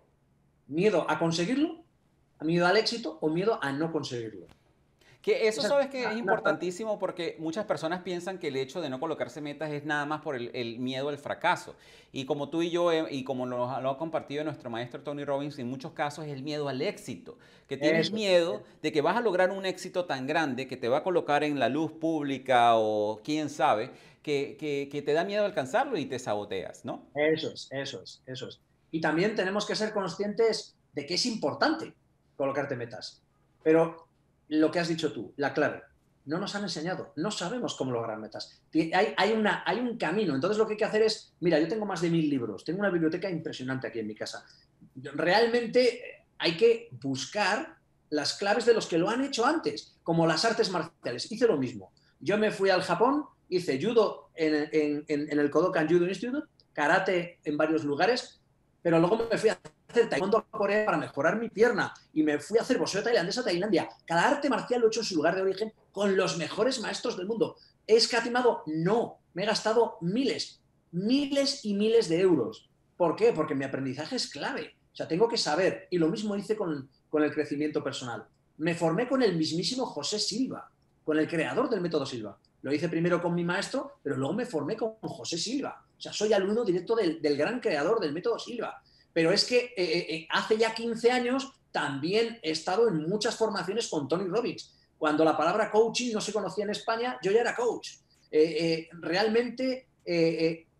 Miedo a conseguirlo, miedo al éxito o miedo a no conseguirlo. Que eso Esa- sabes que es una- importantísimo porque muchas personas piensan que el hecho de no colocarse metas es nada más por el, el miedo al fracaso. Y como tú y yo, eh, y como lo, lo ha compartido nuestro maestro Tony Robbins, en muchos casos es el miedo al éxito. Que tienes Eso. miedo de que vas a lograr un éxito tan grande que te va a colocar en la luz pública o quién sabe, que, que, que te da miedo alcanzarlo y te saboteas, ¿no? Eso es, eso es, eso es. Y también tenemos que ser conscientes de que es importante colocarte metas. Pero lo que has dicho tú, la clave, no nos han enseñado, no sabemos cómo lograr metas. Ti- Hay, hay, una, hay un camino, entonces lo que hay que hacer es, mira, yo tengo más de mil libros, tengo una biblioteca impresionante aquí en mi casa. Realmente eh, hay que buscar las claves de los que lo han hecho antes, como las artes marciales. Hice lo mismo. Yo me fui al Japón, hice judo en, en, en, en el Kodokan Judo Institute, karate en varios lugares, pero luego me fui a hacer taekwondo a Corea para mejorar mi pierna y me fui a hacer boxeo tailandés a Tailandia. Cada arte marcial lo he hecho en su lugar de origen con los mejores maestros del mundo. ¿He escatimado? No. Me he gastado miles, miles y miles de euros. ¿Por qué? Porque mi aprendizaje es clave. O sea, tengo que saber. Y lo mismo hice con, con el crecimiento personal. Me formé con el mismísimo José Silva, con el creador del método Silva. Lo hice primero con mi maestro, pero luego me formé con José Silva. O sea, soy alumno directo del, del gran creador del método Silva. Pero es que eh, eh, hace ya quince años también he estado en muchas formaciones con Tony Robbins. Cuando la palabra coaching no se conocía en España, yo ya era coach. Eh, eh, realmente eh, eh,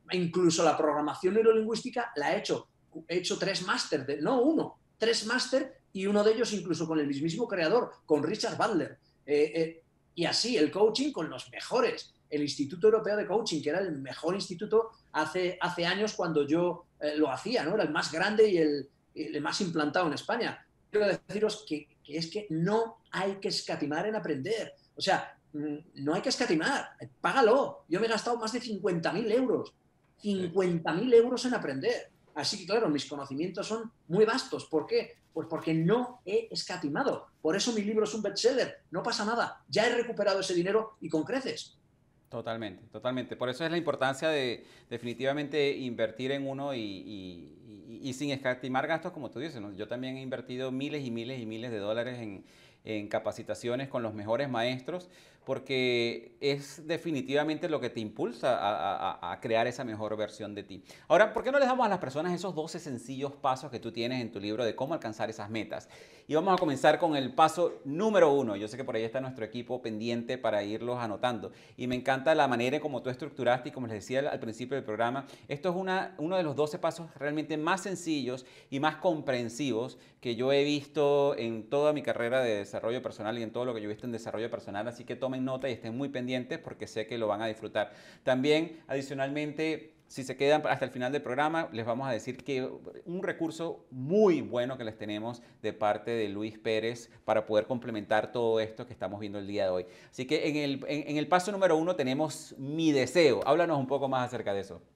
incluso la programación neurolingüística la he hecho. He hecho tres máster, no uno, tres máster y uno de ellos incluso con el mismísimo creador, con Richard Bandler. Eh, eh, y así, el coaching con los mejores. El Instituto Europeo de Coaching, que era el mejor instituto hace, hace años cuando yo eh, lo hacía, ¿no? Era el más grande y el, el más implantado en España. Quiero deciros que, que es que no hay que escatimar en aprender. O sea, no hay que escatimar, págalo. Yo me he gastado más de cincuenta mil euros. cincuenta mil euros en aprender. Así que, claro, mis conocimientos son muy vastos. ¿Por qué? Pues porque no he escatimado. Por eso mi libro es un bestseller. No pasa nada. Ya he recuperado ese dinero y con creces. Totalmente, totalmente. Por eso es la importancia de definitivamente invertir en uno y, y, y, y sin escatimar gastos, como tú dices, ¿no? Yo también he invertido miles y miles y miles de dólares en, en capacitaciones con los mejores maestros, porque es definitivamente lo que te impulsa a, a, a crear esa mejor versión de ti. Ahora, ¿por qué no les damos a las personas esos doce sencillos pasos que tú tienes en tu libro de cómo alcanzar esas metas? Y vamos a comenzar con el paso número uno. Yo sé que por ahí está nuestro equipo pendiente para irlos anotando. Y me encanta la manera en cómo tú estructuraste y como les decía al, al principio del programa, esto es una, uno de los doce pasos realmente más sencillos y más comprensivos que yo he visto en toda mi carrera de desarrollo personal y en todo lo que yo he visto en desarrollo personal. Así que tomen nota y estén muy pendientes porque sé que lo van a disfrutar. También, adicionalmente, si se quedan hasta el final del programa, les vamos a decir que un recurso muy bueno que les tenemos de parte de Luis Pérez para poder complementar todo esto que estamos viendo el día de hoy. Así que en el, en, en el paso número uno tenemos mi deseo. Háblanos un poco más acerca de eso.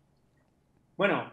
Bueno,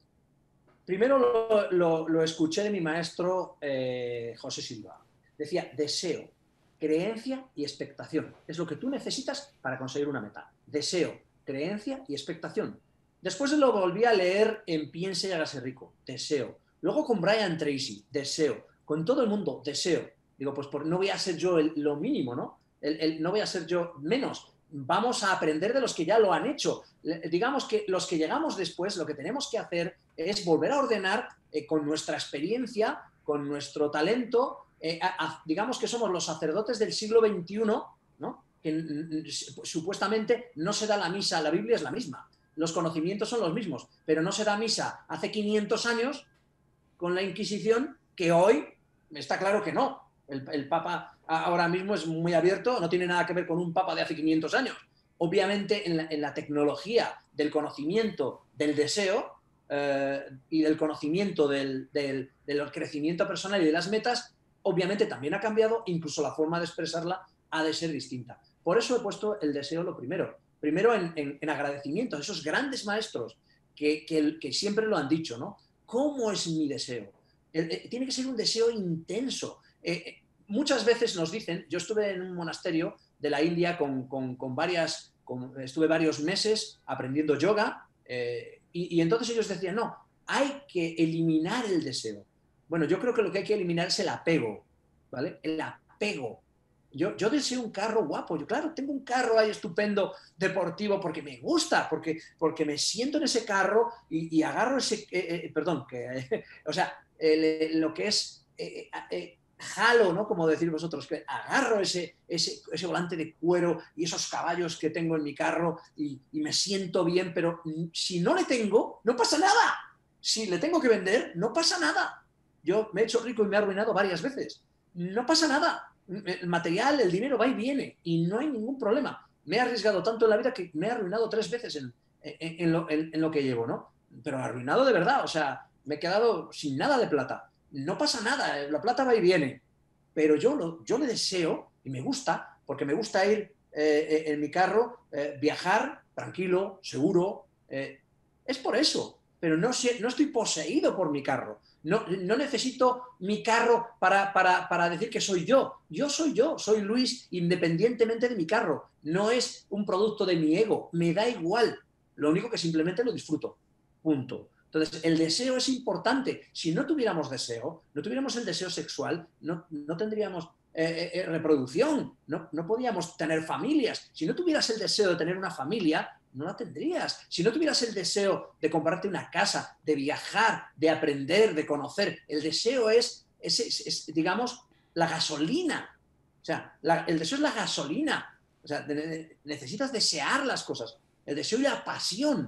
primero lo, lo, lo escuché de mi maestro eh, José Silva. Decía, deseo, creencia y expectación. Es lo que tú necesitas para conseguir una meta. Deseo, creencia y expectación. Después lo volví a leer en Piense y hágase rico. Deseo. Luego con Brian Tracy. Deseo. Con todo el mundo. Deseo. Digo, pues por, no voy a ser yo el, lo mínimo, ¿no? El, el, no voy a ser yo menos. Vamos a aprender de los que ya lo han hecho. Digamos que los que llegamos después, lo que tenemos que hacer es volver a ordenar eh, con nuestra experiencia, con nuestro talento. Eh, a, a, digamos que somos los sacerdotes del siglo veintiuno, ¿no? Que supuestamente no se da la misa, la Biblia es la misma, los conocimientos son los mismos, pero no se da misa hace quinientos años con la Inquisición, que hoy está claro que no. El, el Papa ahora mismo es muy abierto, no tiene nada que ver con un Papa de hace quinientos años. Obviamente en la, en la tecnología del conocimiento del deseo eh, y del conocimiento del, del, del crecimiento personal y de las metas, obviamente también ha cambiado, incluso la forma de expresarla ha de ser distinta. Por eso he puesto el deseo lo primero. Primero en, en, en agradecimiento a esos grandes maestros que, que, que siempre lo han dicho, ¿no? ¿Cómo es mi deseo? Eh, eh, tiene que ser un deseo intenso. Eh, eh, muchas veces nos dicen, yo estuve en un monasterio de la India con, con, con varias, con, estuve varios meses aprendiendo yoga eh, y, y entonces ellos decían, no, hay que eliminar el deseo. Bueno, yo creo que lo que hay que eliminar es el apego, ¿vale? El apego. Yo, yo deseo un carro guapo. Yo, claro, tengo un carro ahí estupendo, deportivo, porque me gusta, porque, porque me siento en ese carro y, y agarro ese... Eh, eh, perdón, que, eh, o sea, eh, lo que es... Eh, eh, jalo, ¿no? Como decir vosotros, que agarro ese, ese, ese volante de cuero y esos caballos que tengo en mi carro y, y me siento bien, pero si no le tengo, no pasa nada. Si le tengo que vender, no pasa nada. Yo me he hecho rico y me he arruinado varias veces. No pasa nada. El material, el dinero va y viene y no hay ningún problema. Me he arriesgado tanto en la vida que me he arruinado tres veces en, en, en, lo, en, en lo que llevo, ¿no? Pero arruinado de verdad, o sea, me he quedado sin nada de plata. No pasa nada, la plata va y viene. Pero yo, lo, yo le deseo, y me gusta, porque me gusta ir eh, en mi carro, eh, viajar tranquilo, seguro. Eh, es por eso, pero no, no estoy poseído por mi carro. No, no necesito mi carro para, para, para decir que soy yo. Yo soy yo, soy Luis, independientemente de mi carro. No es un producto de mi ego, me da igual. Lo único que simplemente lo disfruto. Punto. Entonces, el deseo es importante. Si no tuviéramos deseo, no tuviéramos el deseo sexual, no, no tendríamos eh, eh, reproducción, no, no podíamos tener familias. Si no tuvieras el deseo de tener una familia, no la tendrías. Si no tuvieras el deseo de comprarte una casa, de viajar, de aprender, de conocer, el deseo es, es, es, es digamos, la gasolina. O sea, la, el deseo es la gasolina. O sea, de, de, necesitas desear las cosas. El deseo y la pasión.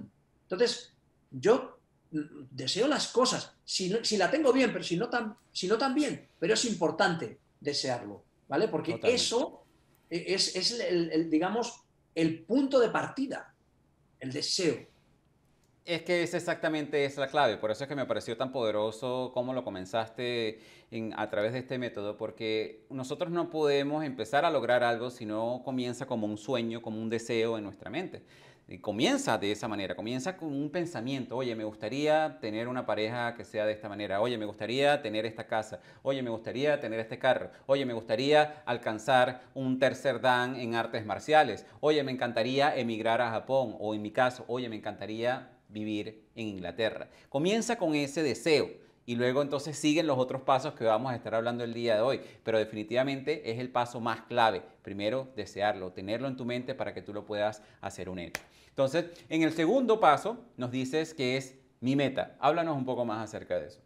Entonces, yo deseo las cosas, si, no, si la tengo bien, pero si no, tan, si no tan bien, pero es importante desearlo, ¿vale? Porque Totalmente. Eso es, es el, el, digamos, el punto de partida, el deseo. Es que es exactamente esa la clave, por eso es que me pareció tan poderoso cómo lo comenzaste en, a través de este método, porque nosotros no podemos empezar a lograr algo si no comienza como un sueño, como un deseo en nuestra mente. Y comienza de esa manera, comienza con un pensamiento, oye, me gustaría tener una pareja que sea de esta manera, oye, me gustaría tener esta casa, oye, me gustaría tener este carro, oye, me gustaría alcanzar un tercer dan en artes marciales, oye, me encantaría emigrar a Japón, o en mi caso, oye, me encantaría vivir en Inglaterra. Comienza con ese deseo y luego entonces siguen los otros pasos que vamos a estar hablando el día de hoy, pero definitivamente es el paso más clave. Primero, desearlo, tenerlo en tu mente para que tú lo puedas hacer un hecho. Entonces, en el segundo paso nos dices que es mi meta. Háblanos un poco más acerca de eso.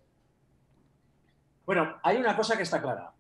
Bueno, hay una cosa que está clara.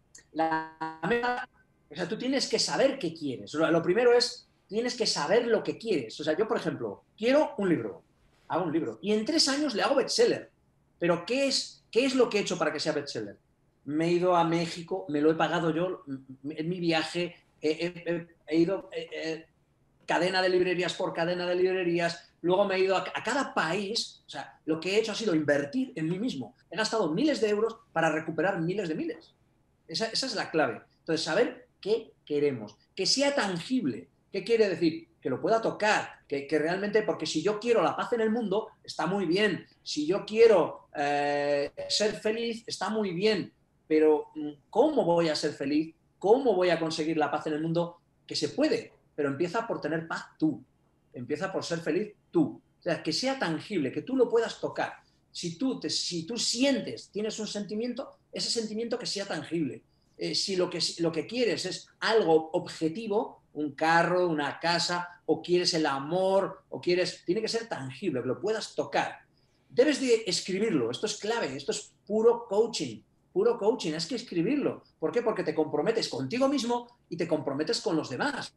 La meta, o sea, tú tienes que saber qué quieres. O sea, lo primero es, tienes que saber lo que quieres. O sea, yo, por ejemplo, quiero un libro. Hago un libro. Y en tres años le hago bestseller. Pero ¿qué es, qué es lo que he hecho para que sea bestseller? Me he ido a México, me lo he pagado yo en mi viaje, he, he, he ido eh, eh, cadena de librerías por cadena de librerías, luego me he ido a, a cada país. O sea, lo que he hecho ha sido invertir en mí mismo. He gastado miles de euros para recuperar miles de miles. Esa, esa es la clave. Entonces, saber qué queremos, que sea tangible. ¿Qué quiere decir? Que lo pueda tocar, que, que realmente, porque si yo quiero la paz en el mundo, está muy bien. Si yo quiero eh, ser feliz, está muy bien. Pero ¿cómo voy a ser feliz? ¿Cómo voy a conseguir la paz en el mundo? Que se puede, pero empieza por tener paz tú. Empieza por ser feliz tú. O sea, que sea tangible, que tú lo puedas tocar. Si tú, te, si tú sientes, tienes un sentimiento, ese sentimiento que sea tangible. Eh, si lo que, lo que quieres es algo objetivo, un carro, una casa, o quieres el amor, o quieres... Tiene que ser tangible, que lo puedas tocar. Debes de escribirlo, esto es clave, esto es puro coaching, puro coaching, es que escribirlo. ¿Por qué? Porque te comprometes contigo mismo y te comprometes con los demás.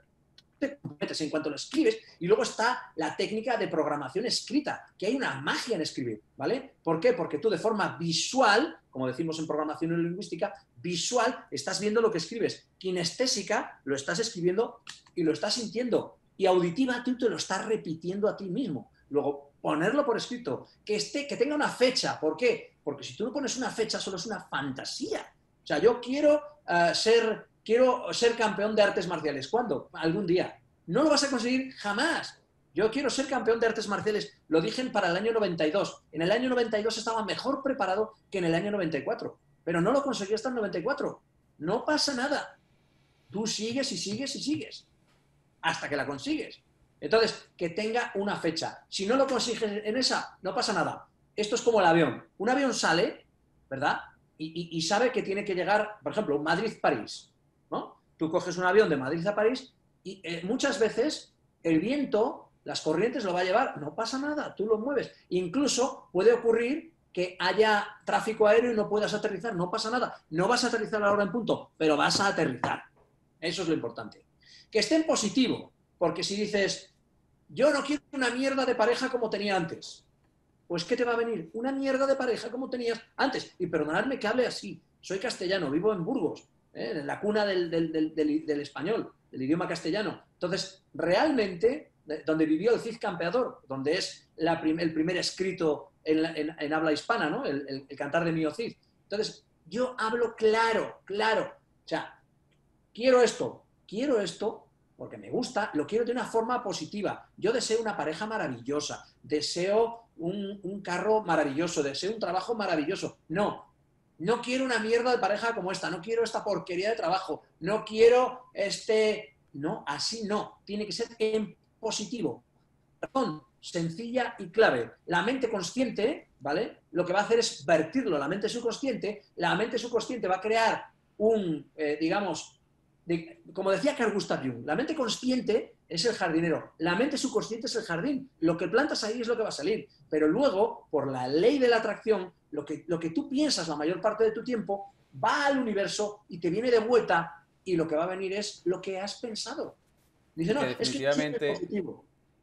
Te comprometes en cuanto lo escribes, y luego está la técnica de programación escrita, que hay una magia en escribir, ¿vale? ¿Por qué? Porque tú de forma visual, como decimos en programación lingüística, visual, estás viendo lo que escribes. Kinestésica, lo estás escribiendo y lo estás sintiendo. Y auditiva, tú te lo estás repitiendo a ti mismo. Luego, ponerlo por escrito, que, esté, que tenga una fecha. ¿Por qué? Porque si tú no pones una fecha, solo es una fantasía. O sea, yo quiero uh, ser... Quiero ser campeón de artes marciales. ¿Cuándo? Algún día. No lo vas a conseguir jamás. Yo quiero ser campeón de artes marciales. Lo dije para el año noventa y dos. En el año noventa y dos estaba mejor preparado que en el año noventa y cuatro. Pero no lo conseguí hasta el noventa y cuatro. No pasa nada. Tú sigues y sigues y sigues. Hasta que la consigues. Entonces, que tenga una fecha. Si no lo consigues en esa, no pasa nada. Esto es como el avión. Un avión sale, ¿verdad? Y, y, y sabe que tiene que llegar, por ejemplo, Madrid-París. ¿No? Tú coges un avión de Madrid a París y eh, muchas veces el viento, las corrientes lo va a llevar, no pasa nada, tú lo mueves. Incluso puede ocurrir que haya tráfico aéreo y no puedas aterrizar, no pasa nada. No vas a aterrizar a la hora en punto, pero vas a aterrizar. Eso es lo importante. Que esté en positivo, porque si dices, yo no quiero una mierda de pareja como tenía antes, pues ¿qué te va a venir? Una mierda de pareja como tenías antes. Y perdonadme que hable así, soy castellano, vivo en Burgos. ¿Eh? En la cuna del, del, del, del, del español, del idioma castellano. Entonces, realmente, donde vivió el Cid Campeador, donde es la prim el primer escrito en, la, en, en habla hispana, ¿no? el, el, el cantar de Mío Cid. Entonces, yo hablo claro, claro. O sea, quiero esto, quiero esto, porque me gusta, lo quiero de una forma positiva. Yo deseo una pareja maravillosa, deseo un, un carro maravilloso, deseo un trabajo maravilloso. No. No quiero una mierda de pareja como esta, no quiero esta porquería de trabajo, no quiero este... No, así no. Tiene que ser en positivo. Razón sencilla y clave. La mente consciente, ¿vale? Lo que va a hacer es vertirlo a la mente subconsciente. La mente subconsciente va a crear un, eh, digamos, de, como decía Carl Gustav Jung, la mente consciente es el jardinero, la mente subconsciente es el jardín. Lo que plantas ahí es lo que va a salir. Pero luego, por la ley de la atracción, Lo que, lo que tú piensas la mayor parte de tu tiempo va al universo y te viene de vuelta y lo que va a venir es lo que has pensado. Dice, no, que definitivamente, es que es positivo.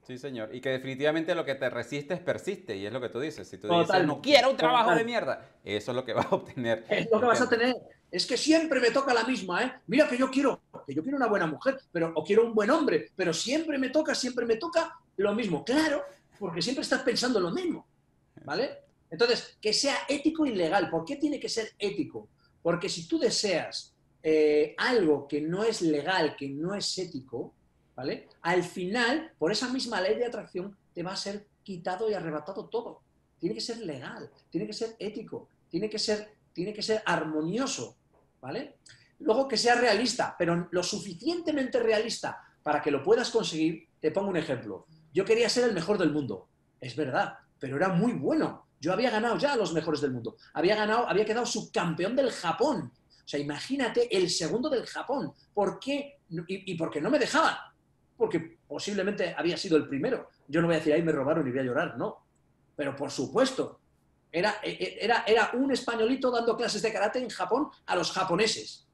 Sí, señor. Y que definitivamente lo que te resistes persiste, y es lo que tú dices. Si tú dices, Total. no quiero un trabajo Total. de mierda, eso es lo que vas a obtener. Es lo que vas a tener. Es que siempre me toca la misma, ¿eh? Mira que yo quiero, que yo quiero una buena mujer, pero, o quiero un buen hombre, pero siempre me toca, siempre me toca lo mismo. Claro, porque siempre estás pensando lo mismo, ¿vale? Entonces, que sea ético y legal. ¿Por qué tiene que ser ético? Porque si tú deseas eh, algo que no es legal, que no es ético, ¿vale? Al final, por esa misma ley de atracción, te va a ser quitado y arrebatado todo. Tiene que ser legal, tiene que ser ético, tiene que ser, tiene que ser armonioso, ¿vale? Luego que sea realista, pero lo suficientemente realista para que lo puedas conseguir. Te pongo un ejemplo. Yo quería ser el mejor del mundo, es verdad, pero era muy bueno. Yo había ganado ya a los mejores del mundo. Había ganado, había quedado subcampeón del Japón. O sea, imagínate, el segundo del Japón. ¿Por qué? Y, y porque no me dejaban. Porque posiblemente había sido el primero. Yo no voy a decir, ahí me robaron y voy a llorar, no. Pero por supuesto, era, era, era un españolito dando clases de karate en Japón a los japoneses.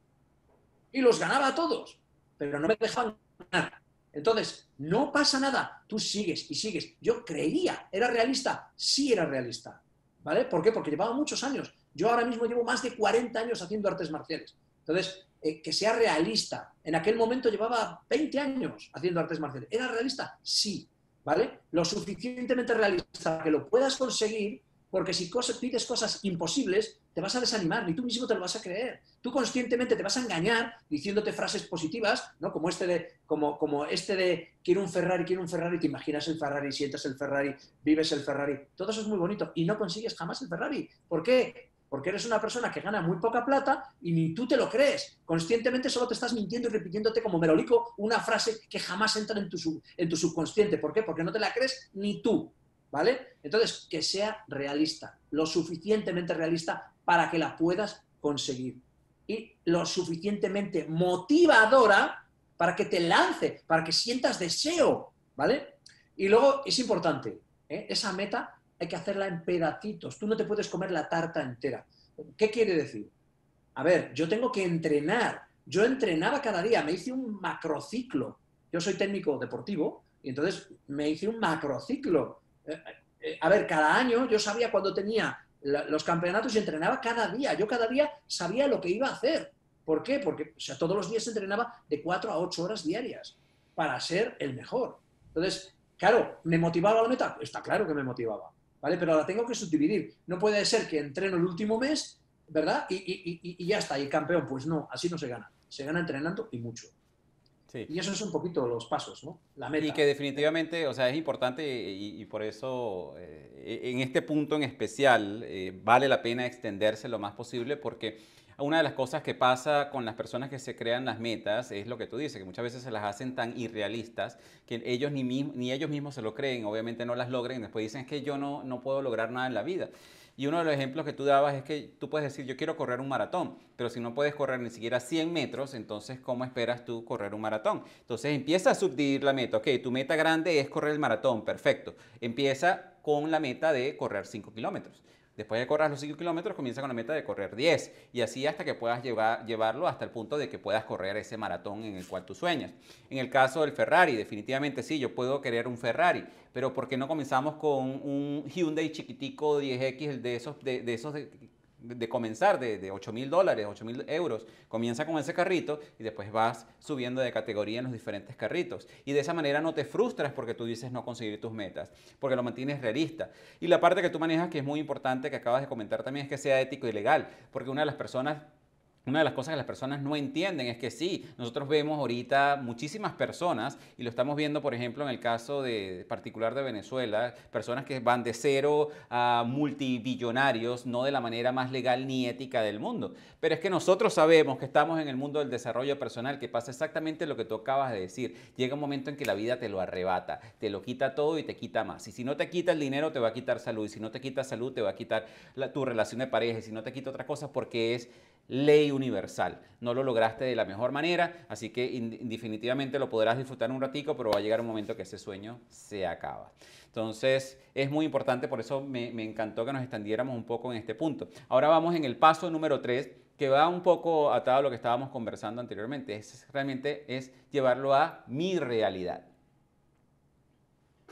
Y los ganaba a todos, pero no me dejaban ganar. Entonces, no pasa nada, tú sigues y sigues. Yo creía, ¿era realista? Sí era realista, ¿vale? ¿Por qué? Porque llevaba muchos años. Yo ahora mismo llevo más de cuarenta años haciendo artes marciales. Entonces, eh, que sea realista. En aquel momento llevaba veinte años haciendo artes marciales. ¿Era realista? Sí, ¿vale? Lo suficientemente realista para que lo puedas conseguir, porque si cosas, pides cosas imposibles, te vas a desanimar, ni tú mismo te lo vas a creer. Tú conscientemente te vas a engañar diciéndote frases positivas, ¿no? Como este de, como, como este de quiero un Ferrari, quiero un Ferrari, te imaginas el Ferrari, sientes el Ferrari, vives el Ferrari. Todo eso es muy bonito y no consigues jamás el Ferrari. ¿Por qué? Porque eres una persona que gana muy poca plata y ni tú te lo crees. Conscientemente solo te estás mintiendo y repitiéndote como merolico una frase que jamás entra en tu, sub, en tu subconsciente. ¿Por qué? Porque no te la crees ni tú, ¿vale? Entonces, que sea realista, lo suficientemente realista para que la puedas conseguir. Y lo suficientemente motivadora para que te lance, para que sientas deseo, ¿vale? Y luego es importante, ¿eh? Esa meta hay que hacerla en pedacitos. Tú no te puedes comer la tarta entera. ¿Qué quiere decir? A ver, yo tengo que entrenar. Yo entrenaba cada día, me hice un macrociclo. Yo soy técnico deportivo y entonces me hice un macrociclo. Eh, eh, a ver, cada año yo sabía cuando tenía la, los campeonatos y entrenaba cada día. Yo cada día sabía lo que iba a hacer. ¿Por qué? Porque o sea, todos los días entrenaba de cuatro a ocho horas diarias para ser el mejor. Entonces, claro, ¿me motivaba la meta? Está claro que me motivaba. ¿Vale? Pero la tengo que subdividir. No puede ser que entreno el último mes, ¿verdad? Y, y, y, y ya está, y campeón. Pues no, así no se gana. Se gana entrenando y mucho. Sí. Y eso es un poquito los pasos, ¿no? La meta. Y que definitivamente, o sea, es importante y, y por eso eh, en este punto en especial eh, vale la pena extenderse lo más posible porque una de las cosas que pasa con las personas que se crean las metas es lo que tú dices, que muchas veces se las hacen tan irrealistas que ellos ni, ni ellos mismos se lo creen, obviamente no las logran y después dicen es que yo no, no puedo lograr nada en la vida. Y uno de los ejemplos que tú dabas es que tú puedes decir yo quiero correr un maratón, pero si no puedes correr ni siquiera cien metros, entonces ¿cómo esperas tú correr un maratón? Entonces empieza a subdividir la meta. Ok, tu meta grande es correr el maratón, perfecto. Empieza con la meta de correr cinco kilómetros. Después de correr los cinco kilómetros, comienza con la meta de correr diez y así hasta que puedas llevar, llevarlo hasta el punto de que puedas correr ese maratón en el cual tú sueñas. En el caso del Ferrari, definitivamente sí, yo puedo querer un Ferrari, pero ¿por qué no comenzamos con un Hyundai chiquitico diez equis de esos de, de, esos de, de comenzar de, de ocho mil dólares, ocho mil euros? Comienza con ese carrito y después vas subiendo de categoría en los diferentes carritos. Y de esa manera no te frustras porque tú dices no conseguir tus metas, porque lo mantienes realista. Y la parte que tú manejas, que es muy importante, que acabas de comentar también, es que sea ético y legal, porque una de las personas... Una de las cosas que las personas no entienden es que sí, nosotros vemos ahorita muchísimas personas y lo estamos viendo, por ejemplo, en el caso de, particular de Venezuela, personas que van de cero a multibillonarios, no de la manera más legal ni ética del mundo. Pero es que nosotros sabemos que estamos en el mundo del desarrollo personal, que pasa exactamente lo que tú acabas de decir. Llega un momento en que la vida te lo arrebata, te lo quita todo y te quita más. Y si no te quita el dinero, te va a quitar salud. Y si no te quita salud, te va a quitar la, tu relación de pareja. Y si no te quita otra cosa, porque es ley universal. No lo lograste de la mejor manera, así que definitivamente lo podrás disfrutar un ratico, pero va a llegar un momento que ese sueño se acaba. Entonces, es muy importante, por eso me, me encantó que nos extendiéramos un poco en este punto. Ahora vamos en el paso número tres, que va un poco atado a lo que estábamos conversando anteriormente. Es, realmente es llevarlo a mi realidad.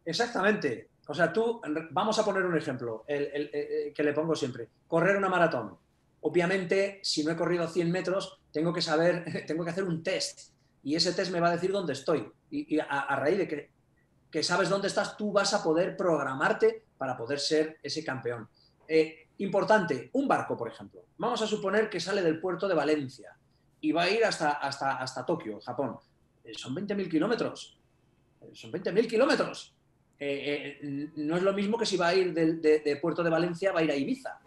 Exactamente. O sea, tú, vamos a poner un ejemplo, el, el, el, que le pongo siempre. Correr una maratón. Obviamente, si no he corrido cien metros, tengo que saber, tengo que hacer un test. Y ese test me va a decir dónde estoy. Y, y a, a raíz de que, que sabes dónde estás, tú vas a poder programarte para poder ser ese campeón. Eh, importante, un barco, por ejemplo. Vamos a suponer que sale del puerto de Valencia y va a ir hasta, hasta, hasta Tokio, Japón. Eh, son veinte mil kilómetros. Eh, son veinte mil kilómetros. Eh, eh, no es lo mismo que si va a ir de, de, de puerto de Valencia, va a ir a Ibiza.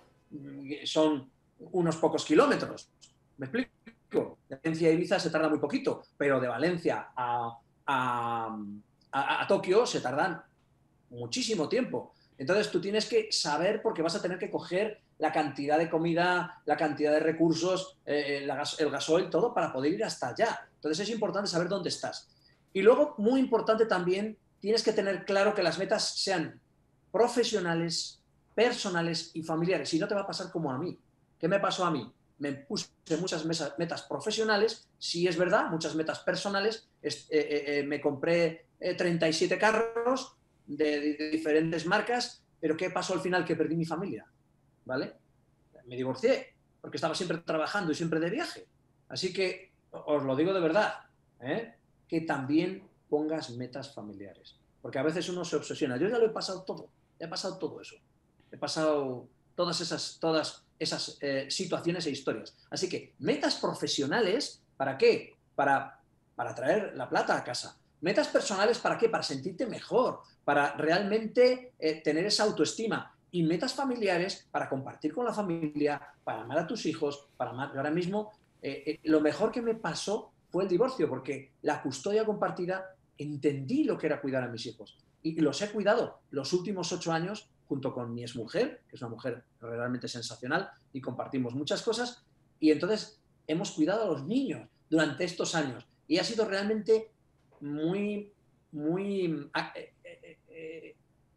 Son unos pocos kilómetros. ¿Me explico? De Valencia a Ibiza se tarda muy poquito, pero de Valencia a, a, a, a Tokio se tardan muchísimo tiempo. Entonces tú tienes que saber, porque vas a tener que coger la cantidad de comida, la cantidad de recursos, eh, la gas, el gasoil, todo para poder ir hasta allá. Entonces es importante saber dónde estás. Y luego, muy importante también, tienes que tener claro que las metas sean profesionales, personales y familiares. Si no, te va a pasar como a mí. ¿Qué me pasó a mí? Me puse muchas metas profesionales, sí es verdad, muchas metas personales. Eh, eh, eh, me compré eh, treinta y siete carros de, de diferentes marcas, pero ¿qué pasó al final? Que perdí mi familia, ¿vale? Me divorcié, porque estaba siempre trabajando y siempre de viaje. Así que, os lo digo de verdad, ¿eh? Que también pongas metas familiares, porque a veces uno se obsesiona. Yo ya lo he pasado todo, he pasado todo eso. He pasado todas esas... Todas esas eh, situaciones e historias. Así que metas profesionales, ¿para qué? Para, para traer la plata a casa. Metas personales, ¿para qué? Para sentirte mejor, para realmente eh, tener esa autoestima. Y metas familiares para compartir con la familia, para amar a tus hijos, para amar. Ahora mismo, eh, eh, lo mejor que me pasó fue el divorcio, porque la custodia compartida, entendí lo que era cuidar a mis hijos. Y los he cuidado los últimos ocho años junto con mi exmujer, que es una mujer realmente sensacional, y compartimos muchas cosas, y entonces hemos cuidado a los niños durante estos años, y ha sido realmente muy, muy, eh, eh, eh,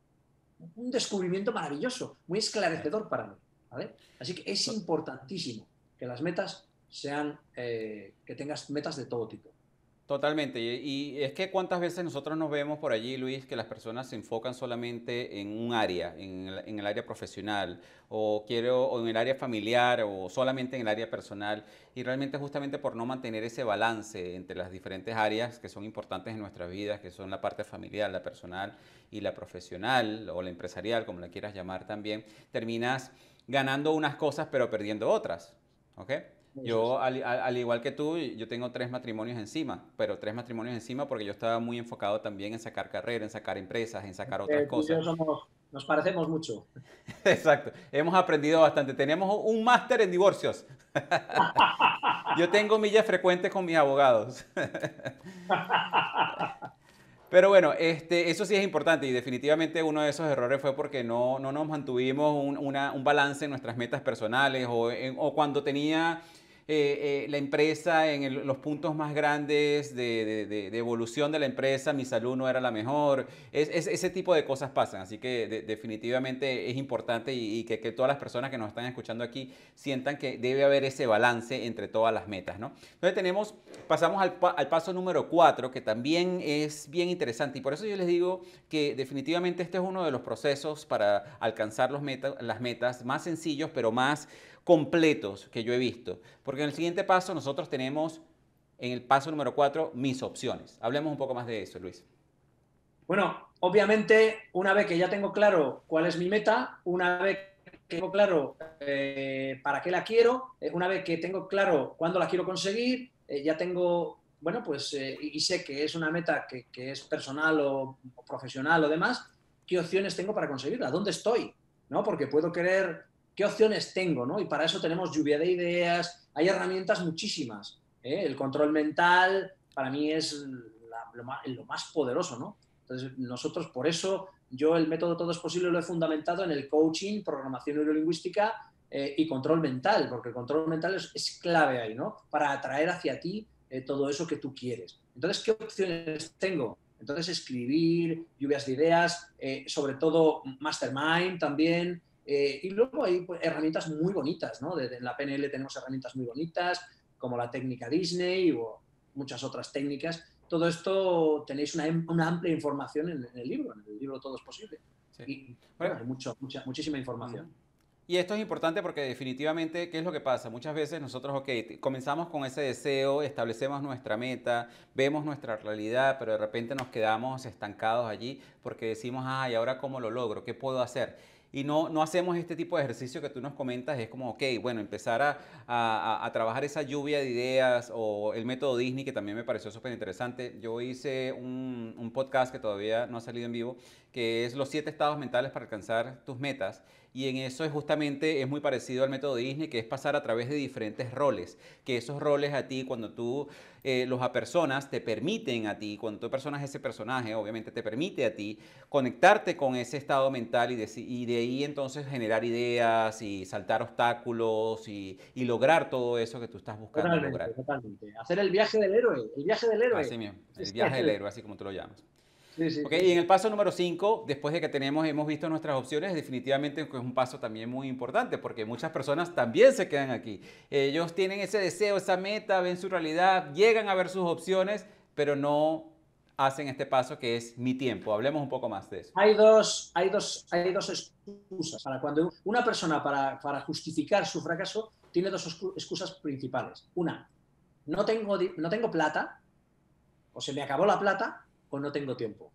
un descubrimiento maravilloso, muy esclarecedor para mí, ¿vale? Así que es importantísimo que las metas sean, eh, que tengas metas de todo tipo. Totalmente, y, y es que cuántas veces nosotros nos vemos por allí, Luis, que las personas se enfocan solamente en un área, en el, en el área profesional, o quiero, o en el área familiar, o solamente en el área personal, y realmente justamente por no mantener ese balance entre las diferentes áreas que son importantes en nuestras vidas, que son la parte familiar, la personal y la profesional, o la empresarial, como la quieras llamar también, terminas ganando unas cosas pero perdiendo otras, ¿ok? Yo, al, al igual que tú, yo tengo tres matrimonios encima, pero tres matrimonios encima porque yo estaba muy enfocado también en sacar carrera, en sacar empresas, en sacar otras eh, cosas. Yo somos, nos parecemos mucho. Exacto, hemos aprendido bastante. Tenemos un máster en divorcios. Yo tengo millas frecuentes con mis abogados. Pero bueno, este, eso sí es importante y definitivamente uno de esos errores fue porque no, no nos mantuvimos un, una, un balance en nuestras metas personales o, en, o cuando tenía eh, eh, la empresa en el, los puntos más grandes de, de, de, de evolución de la empresa, mi salud no era la mejor. Es, es, ese tipo de cosas pasan, así que de, definitivamente es importante y, y que, que todas las personas que nos están escuchando aquí sientan que debe haber ese balance entre todas las metas, ¿no? Entonces tenemos, pasamos al, al paso número cuatro, que también es bien interesante y por eso yo les digo que definitivamente este es uno de los procesos para alcanzar los meta, las metas más sencillos pero más completos que yo he visto. Porque en el siguiente paso nosotros tenemos, en el paso número cuatro, mis opciones. Hablemos un poco más de eso, Luis. Bueno, obviamente, una vez que ya tengo claro cuál es mi meta, una vez que tengo claro eh, para qué la quiero, eh, una vez que tengo claro cuándo la quiero conseguir, eh, ya tengo, bueno, pues, eh, y sé que es una meta que, que es personal o, o profesional o demás, ¿qué opciones tengo para conseguirla? ¿Dónde estoy? ¿No? Porque puedo querer... ¿Qué opciones tengo? ¿No? Y para eso tenemos lluvia de ideas, hay herramientas muchísimas. ¿eh? El control mental para mí es la, lo, más, lo más poderoso, ¿no? Entonces nosotros por eso, yo el método Todo es Posible lo he fundamentado en el coaching, programación neurolingüística eh, y control mental, porque el control mental es, es clave ahí, ¿no? Para atraer hacia ti eh, todo eso que tú quieres. Entonces, ¿qué opciones tengo? Entonces escribir, lluvias de ideas, eh, sobre todo mastermind también. Eh, y luego hay pues, herramientas muy bonitas, ¿no? De, de, en la P N L tenemos herramientas muy bonitas, como la técnica Disney o muchas otras técnicas. todo esto tenéis una, una amplia información en, en el libro, en el libro Todo es Posible. Sí. Y bueno, hay mucho, mucha, muchísima información. Y esto es importante porque definitivamente, ¿qué es lo que pasa? Muchas veces nosotros, ok, comenzamos con ese deseo, establecemos nuestra meta, vemos nuestra realidad, pero de repente nos quedamos estancados allí porque decimos, ah, ¿y ahora cómo lo logro? ¿Qué puedo hacer? Y no, no hacemos este tipo de ejercicio que tú nos comentas, es como, ok, bueno, empezar a, a, a trabajar esa lluvia de ideas o el método Disney, que también me pareció súper interesante. Yo hice un, un podcast que todavía no ha salido en vivo, que es los siete estados mentales para alcanzar tus metas. Y en eso es justamente, es muy parecido al método Disney, que es pasar a través de diferentes roles, que esos roles a ti, cuando tú eh, los apersonas, te permiten a ti, cuando tú apersonas ese personaje, obviamente te permite a ti conectarte con ese estado mental y de, y de ahí entonces generar ideas y saltar obstáculos y, y lograr todo eso que tú estás buscando totalmente, lograr. Totalmente. Hacer el viaje del héroe, el viaje del héroe. Así mismo, el viaje del héroe, así como tú lo llamas. Sí, sí, okay, sí. Y en el paso número cinco, después de que tenemos, hemos visto nuestras opciones, definitivamente es un paso también muy importante porque muchas personas también se quedan aquí. Ellos tienen ese deseo, esa meta, ven su realidad, llegan a ver sus opciones, pero no hacen este paso que es mi tiempo. Hablemos un poco más de eso. Hay dos, hay dos, hay dos excusas. Para cuando una persona, para, para justificar su fracaso, tiene dos excusas principales. Una, no tengo, no tengo plata, o se me acabó la plata, o no tengo tiempo.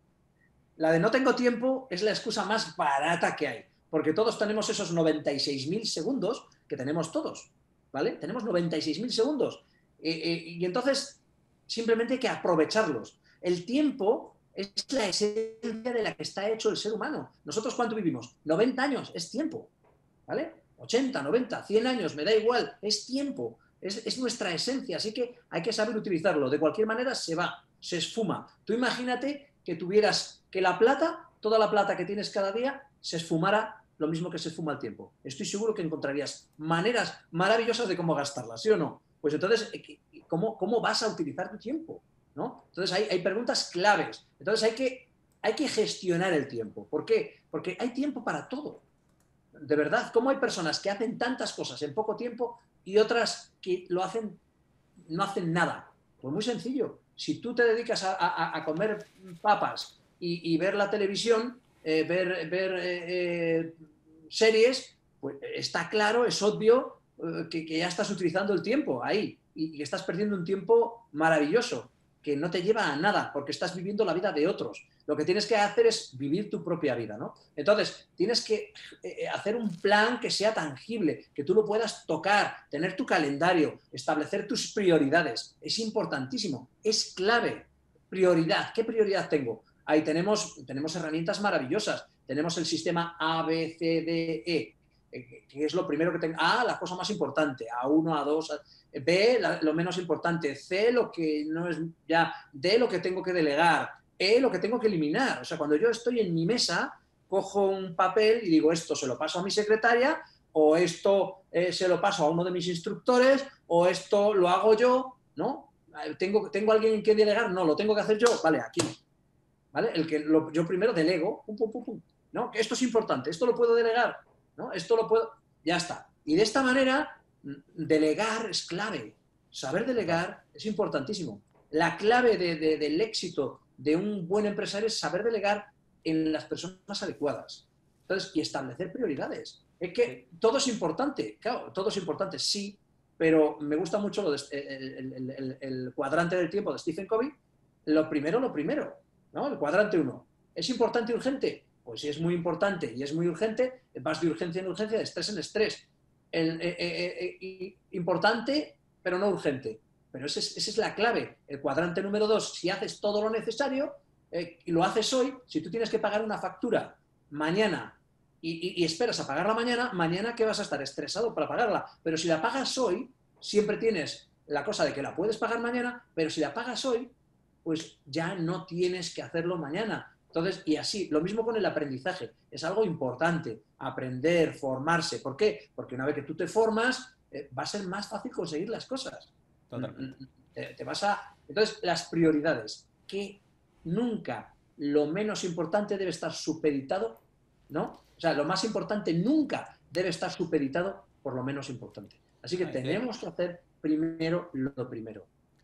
La de no tengo tiempo es la excusa más barata que hay, porque todos tenemos esos noventa y seis mil segundos que tenemos todos, ¿vale? Tenemos noventa y seis mil segundos. Eh, eh, y entonces simplemente hay que aprovecharlos. El tiempo es la esencia de la que está hecho el ser humano. ¿Nosotros cuánto vivimos? noventa años, es tiempo, ¿vale? ochenta, noventa, cien años, me da igual, es tiempo, es, es nuestra esencia, así que hay que saber utilizarlo. De cualquier manera se va, se esfuma. Tú imagínate que tuvieras que la plata, toda la plata que tienes cada día, se esfumara lo mismo que se esfuma el tiempo. Estoy seguro que encontrarías maneras maravillosas de cómo gastarla, ¿sí o no? Pues entonces, ¿cómo, cómo vas a utilizar tu tiempo? ¿No? Entonces hay, hay preguntas claves. Entonces hay que, hay que gestionar el tiempo. ¿Por qué? Porque hay tiempo para todo. De verdad, ¿cómo hay personas que hacen tantas cosas en poco tiempo y otras que lo hacen, no hacen nada? Pues muy sencillo. Si tú te dedicas a, a, a comer papas y, y ver la televisión, eh, ver, ver eh, eh, series, pues está claro, es obvio eh, que, que ya estás utilizando el tiempo ahí y, y estás perdiendo un tiempo maravilloso que no te lleva a nada porque estás viviendo la vida de otros. Lo que tienes que hacer es vivir tu propia vida, ¿no? Entonces, tienes que eh, hacer un plan que sea tangible, que tú lo puedas tocar, tener tu calendario, establecer tus prioridades. Es importantísimo, es clave. Prioridad, ¿qué prioridad tengo? Ahí tenemos, tenemos herramientas maravillosas. Tenemos el sistema A, B, C, D, E, que es lo primero que tengo. A, la cosa más importante, A uno, A dos, A... B, la, lo menos importante, C, lo que no es ya, D, lo que tengo que delegar, E, lo que tengo que eliminar. O sea, cuando yo estoy en mi mesa, cojo un papel y digo, esto se lo paso a mi secretaria, o esto eh, se lo paso a uno de mis instructores, o esto lo hago yo, ¿no? ¿Tengo, ¿tengo alguien en que delegar? No, lo tengo que hacer yo, vale, aquí. ¿Vale? El que lo, yo primero delego, pum, pum, pum, pum, ¿no? Que esto es importante, esto lo puedo delegar, ¿no? Esto lo puedo, ya está. Y de esta manera, delegar es clave. Saber delegar es importantísimo. La clave de, de, del éxito de un buen empresario es saber delegar en las personas adecuadas. Entonces, y establecer prioridades. Es que todo es importante, claro, todo es importante, sí, pero me gusta mucho lo de, el, el, el, el cuadrante del tiempo de Stephen Covey. Lo primero, lo primero, ¿no? El cuadrante uno. ¿Es importante y urgente? Pues si es muy importante y es muy urgente, vas de urgencia en urgencia, de estrés en estrés. El, eh, eh, eh, importante, pero no urgente. Pero esa es, esa es la clave. El cuadrante número dos, si haces todo lo necesario eh, y lo haces hoy, si tú tienes que pagar una factura mañana y, y, y esperas a pagarla mañana, mañana que vas a estar estresado para pagarla. Pero si la pagas hoy, siempre tienes la cosa de que la puedes pagar mañana, pero si la pagas hoy, pues ya no tienes que hacerlo mañana. Entonces, y así, lo mismo con el aprendizaje. Es algo importante, aprender, formarse. ¿Por qué? Porque una vez que tú te formas, eh, va a ser más fácil conseguir las cosas. Totalmente. Te, te vas a... Entonces, las prioridades, que nunca lo menos importante debe estar supeditado, ¿no? O sea, lo más importante nunca debe estar supeditado por lo menos importante. Así que Ay, tenemos sí. que hacer primero lo primero.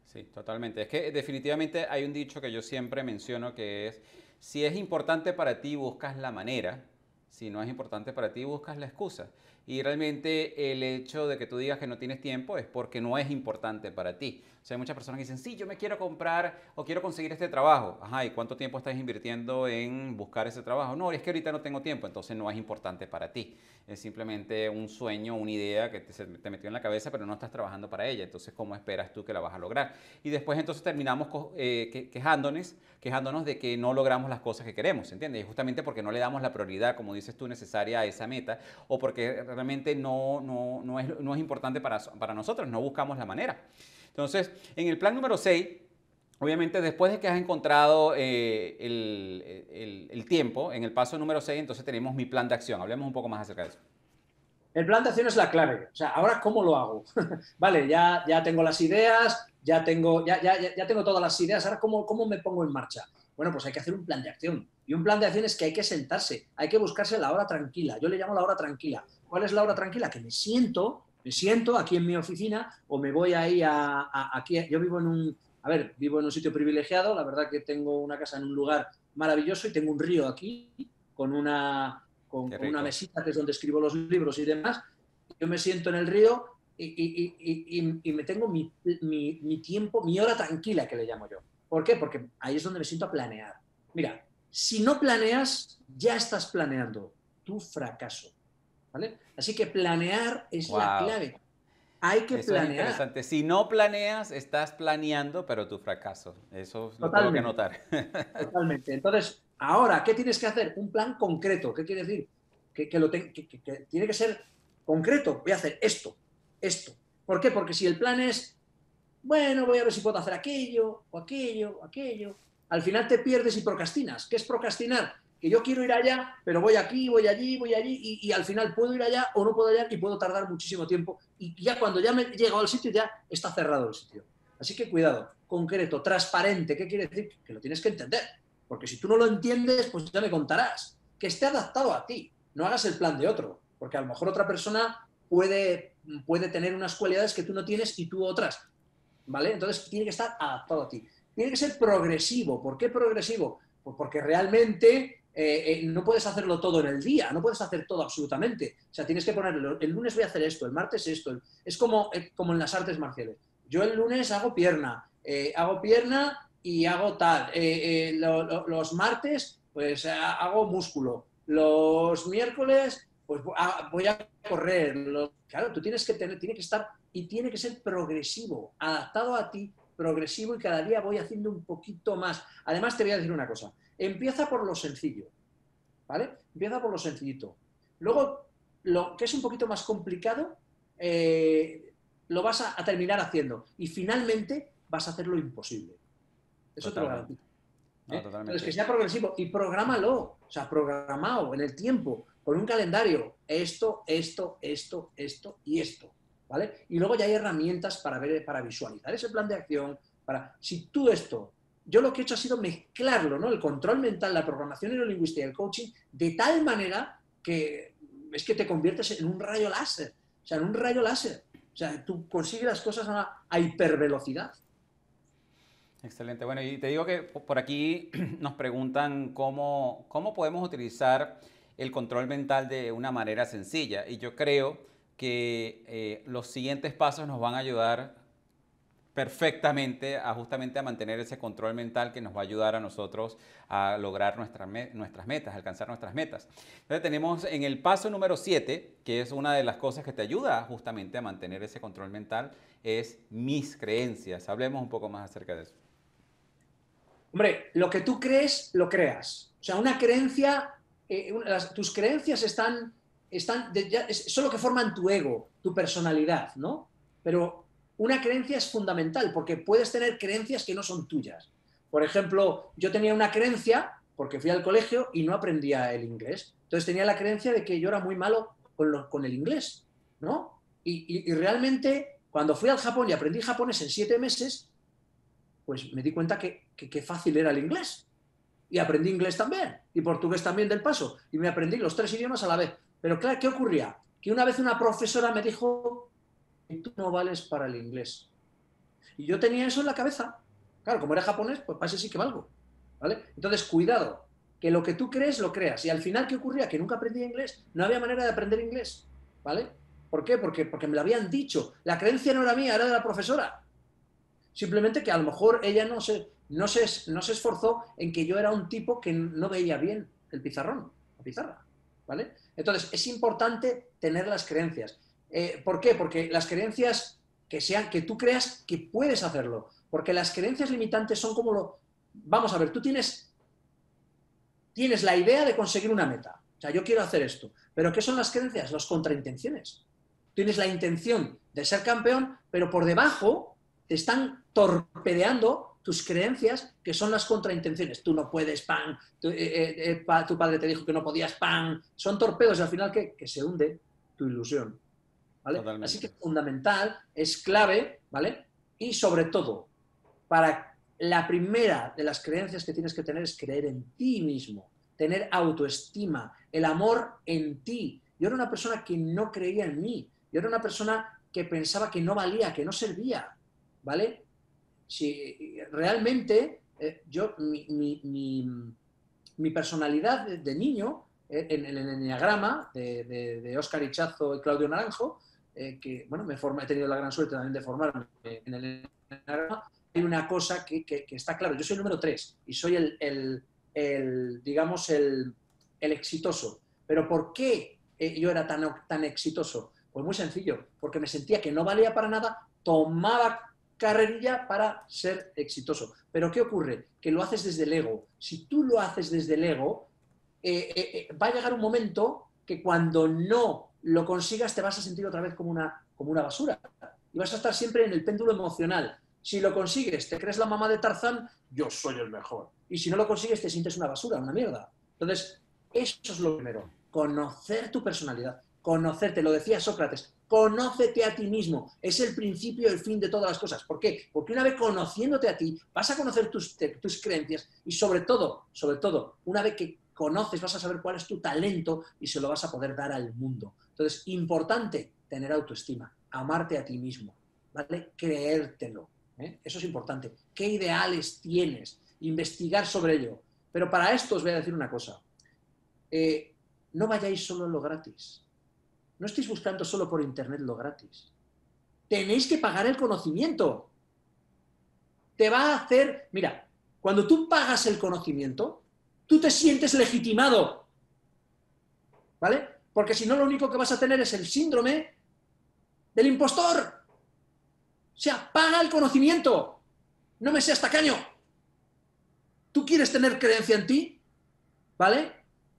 Sí, totalmente. Es que definitivamente hay un dicho que yo siempre menciono que es, si es importante para ti, buscas la manera. Si no es importante para ti, buscas la excusa. Y realmente el hecho de que tú digas que no tienes tiempo es porque no es importante para ti. O sea, hay muchas personas que dicen, sí, yo me quiero comprar o quiero conseguir este trabajo. Ajá, ¿y cuánto tiempo estás invirtiendo en buscar ese trabajo? No, es que ahorita no tengo tiempo, entonces no es importante para ti. Es simplemente un sueño, una idea que te, se te metió en la cabeza, pero no estás trabajando para ella. Entonces, ¿cómo esperas tú que la vas a lograr? Y después entonces terminamos eh, que, quejándonos, quejándonos de que no logramos las cosas que queremos, ¿entiendes? Y justamente porque no le damos la prioridad, como dices tú, necesaria a esa meta, o porque realmente no, no, no, es, no es importante para, para nosotros, no buscamos la manera. Entonces, en el plan número seis, obviamente después de que has encontrado eh, el, el, el tiempo, en el paso número seis, entonces tenemos mi plan de acción. Hablemos un poco más acerca de eso. El plan de acción es la clave. O sea, ahora, ¿cómo lo hago? Vale, ya, ya tengo las ideas, ya tengo, ya, ya, ya tengo todas las ideas, ahora, ¿cómo, ¿cómo me pongo en marcha? Bueno, pues hay que hacer un plan de acción. Y un plan de acción es que hay que sentarse, hay que buscarse la hora tranquila. Yo le llamo la hora tranquila. ¿Cuál es la hora tranquila? Que me siento, me siento aquí en mi oficina o me voy ahí a, a aquí. Yo vivo en un, a ver, vivo en un sitio privilegiado. La verdad que tengo una casa en un lugar maravilloso y tengo un río aquí con una, con, con una mesita que es donde escribo los libros y demás. Yo me siento en el río y, y, y, y, y me tengo mi, mi, mi tiempo, mi hora tranquila, que le llamo yo. ¿Por qué? Porque ahí es donde me siento a planear. Mira, si no planeas, ya estás planeando tu fracaso, ¿vale? Así que planear es wow. la clave. Hay que Eso planear. Es interesante. Si no planeas, estás planeando, pero tu fracaso. Eso lo tengo que notar. Totalmente. Entonces, ahora, ¿qué tienes que hacer? Un plan concreto. ¿Qué quiere decir? Que, que, lo te, que, que, que tiene que ser concreto. Voy a hacer esto, esto. ¿Por qué? Porque si el plan es, bueno, voy a ver si puedo hacer aquello, o aquello, o aquello, al final te pierdes y procrastinas. ¿Qué es procrastinar? Que yo quiero ir allá, pero voy aquí, voy allí, voy allí, y, y al final puedo ir allá o no puedo ir allá y puedo tardar muchísimo tiempo. Y ya cuando ya me he llegado al sitio, ya está cerrado el sitio. Así que cuidado, concreto, transparente. ¿Qué quiere decir? Que lo tienes que entender. Porque si tú no lo entiendes, pues ya me contarás. Que esté adaptado a ti. No hagas el plan de otro. Porque a lo mejor otra persona puede, puede tener unas cualidades que tú no tienes y tú otras. ¿Vale? Entonces tiene que estar adaptado a ti. Tiene que ser progresivo. ¿Por qué progresivo? Pues porque realmente eh, eh, no puedes hacerlo todo en el día, no puedes hacer todo absolutamente. O sea, tienes que ponerlo, el lunes voy a hacer esto, el martes esto. El, es como, eh, como en las artes marciales. Yo el lunes hago pierna, eh, hago pierna y hago tal. Eh, eh, lo, lo, los martes, pues hago músculo. Los miércoles, pues voy a correr. Los, claro, tú tienes que tener, tiene que estar y tiene que ser progresivo, adaptado a ti, progresivo, y cada día voy haciendo un poquito más. Además, te voy a decir una cosa. Empieza por lo sencillo, ¿vale? Empieza por lo sencillito. Luego, lo que es un poquito más complicado, eh, lo vas a, a terminar haciendo. Y finalmente vas a hacer lo imposible. Eso totalmente. Te lo garantizo. ¿Eh? No, Entonces, que sea progresivo y prográmalo. O sea, programado en el tiempo, con un calendario. Esto, esto, esto, esto y esto. ¿Vale? Y luego ya hay herramientas para ver, para visualizar ese plan de acción. Para, si tú esto, yo lo que he hecho ha sido mezclarlo, ¿no? El control mental, la programación neurolingüística y el coaching, de tal manera que es que te conviertes en un rayo láser. O sea, en un rayo láser. O sea, tú consigues las cosas a, a hipervelocidad. Excelente. Bueno, y te digo que por aquí nos preguntan cómo, cómo podemos utilizar el control mental de una manera sencilla. Y yo creo que eh, los siguientes pasos nos van a ayudar perfectamente a justamente a mantener ese control mental que nos va a ayudar a nosotros a lograr nuestra me nuestras metas, alcanzar nuestras metas. Entonces tenemos en el paso número siete, que es una de las cosas que te ayuda justamente a mantener ese control mental, es mis creencias. Hablemos un poco más acerca de eso. Hombre, lo que tú crees, lo creas. O sea, una creencia, eh, las, tus creencias están... Están de, ya, es, son lo que forman tu ego, tu personalidad, ¿no? Pero una creencia es fundamental porque puedes tener creencias que no son tuyas. Por ejemplo, yo tenía una creencia porque fui al colegio y no aprendía el inglés. Entonces tenía la creencia de que yo era muy malo con, lo, con el inglés, ¿no? Y, y, y realmente cuando fui al Japón y aprendí japonés en siete meses, pues me di cuenta que, que, que fácil era el inglés. Y aprendí inglés también, y portugués también del paso. Y me aprendí los tres idiomas a la vez. Pero claro, ¿qué ocurría? Que una vez una profesora me dijo, tú no vales para el inglés. Y yo tenía eso en la cabeza. Claro, como era japonés, pues para eso sí que valgo, ¿vale? Entonces, cuidado, que lo que tú crees, lo creas. Y al final, ¿qué ocurría? Que nunca aprendí inglés. No había manera de aprender inglés, ¿vale? ¿Por qué? Porque, porque me lo habían dicho. La creencia no era mía, era de la profesora. Simplemente que a lo mejor ella no se, no se, no se esforzó en que yo era un tipo que no veía bien el pizarrón, la pizarra, ¿vale? Entonces, es importante tener las creencias. Eh, ¿Por qué? Porque las creencias que sean, que tú creas que puedes hacerlo. Porque las creencias limitantes son como lo... Vamos a ver, tú tienes, tienes la idea de conseguir una meta. O sea, yo quiero hacer esto. ¿Pero qué son las creencias? Las contraintenciones. Tienes la intención de ser campeón, pero por debajo te están torpedeando tus creencias, que son las contraintenciones. Tú no puedes, pan. Tu, eh, eh, pa, tu padre te dijo que no podías, pan. Son torpedos y al final, ¿qué? Que se hunde tu ilusión, ¿vale? Totalmente. Así que es fundamental, es clave, ¿vale? Y sobre todo, para la primera de las creencias que tienes que tener es creer en ti mismo, tener autoestima, el amor en ti. Yo era una persona que no creía en mí. Yo era una persona que pensaba que no valía, que no servía, ¿vale? Si realmente eh, yo, mi, mi, mi, mi personalidad de, de niño, eh, en, en el enneagrama de, de, de Óscar Ichazo y Claudio Naranjo, eh, que, bueno, me forma, he tenido la gran suerte también de formarme en el enneagrama, hay una cosa que, que, que está claro. Yo soy el número tres y soy el, el, el digamos, el, el exitoso. ¿Pero por qué eh, yo era tan, tan exitoso? Pues muy sencillo, porque me sentía que no valía para nada, tomaba carrerilla para ser exitoso. Pero ¿qué ocurre? Que lo haces desde el ego. Si tú lo haces desde el ego, eh, eh, va a llegar un momento que cuando no lo consigas te vas a sentir otra vez como una, como una basura. Y vas a estar siempre en el péndulo emocional. Si lo consigues, te crees la mamá de Tarzán, yo soy el mejor. Y si no lo consigues, te sientes una basura, una mierda. Entonces, eso es lo primero. Conocer tu personalidad. Conocerte, lo decía Sócrates, conócete a ti mismo. Es el principio y el fin de todas las cosas. ¿Por qué? Porque una vez conociéndote a ti, vas a conocer tus, te, tus creencias y sobre todo, sobre todo, una vez que conoces, vas a saber cuál es tu talento y se lo vas a poder dar al mundo. Entonces, importante tener autoestima, amarte a ti mismo, ¿vale? Creértelo. ¿eh? Eso es importante. ¿Qué ideales tienes? Investigar sobre ello. Pero para esto os voy a decir una cosa. Eh, no vayáis solo a lo gratis. No estéis buscando solo por internet lo gratis. Tenéis que pagar el conocimiento. Te va a hacer... Mira, cuando tú pagas el conocimiento, tú te sientes legitimado. ¿Vale? Porque si no, lo único que vas a tener es el síndrome del impostor. O sea, paga el conocimiento. No me seas tacaño. ¿Tú quieres tener creencia en ti? ¿Vale?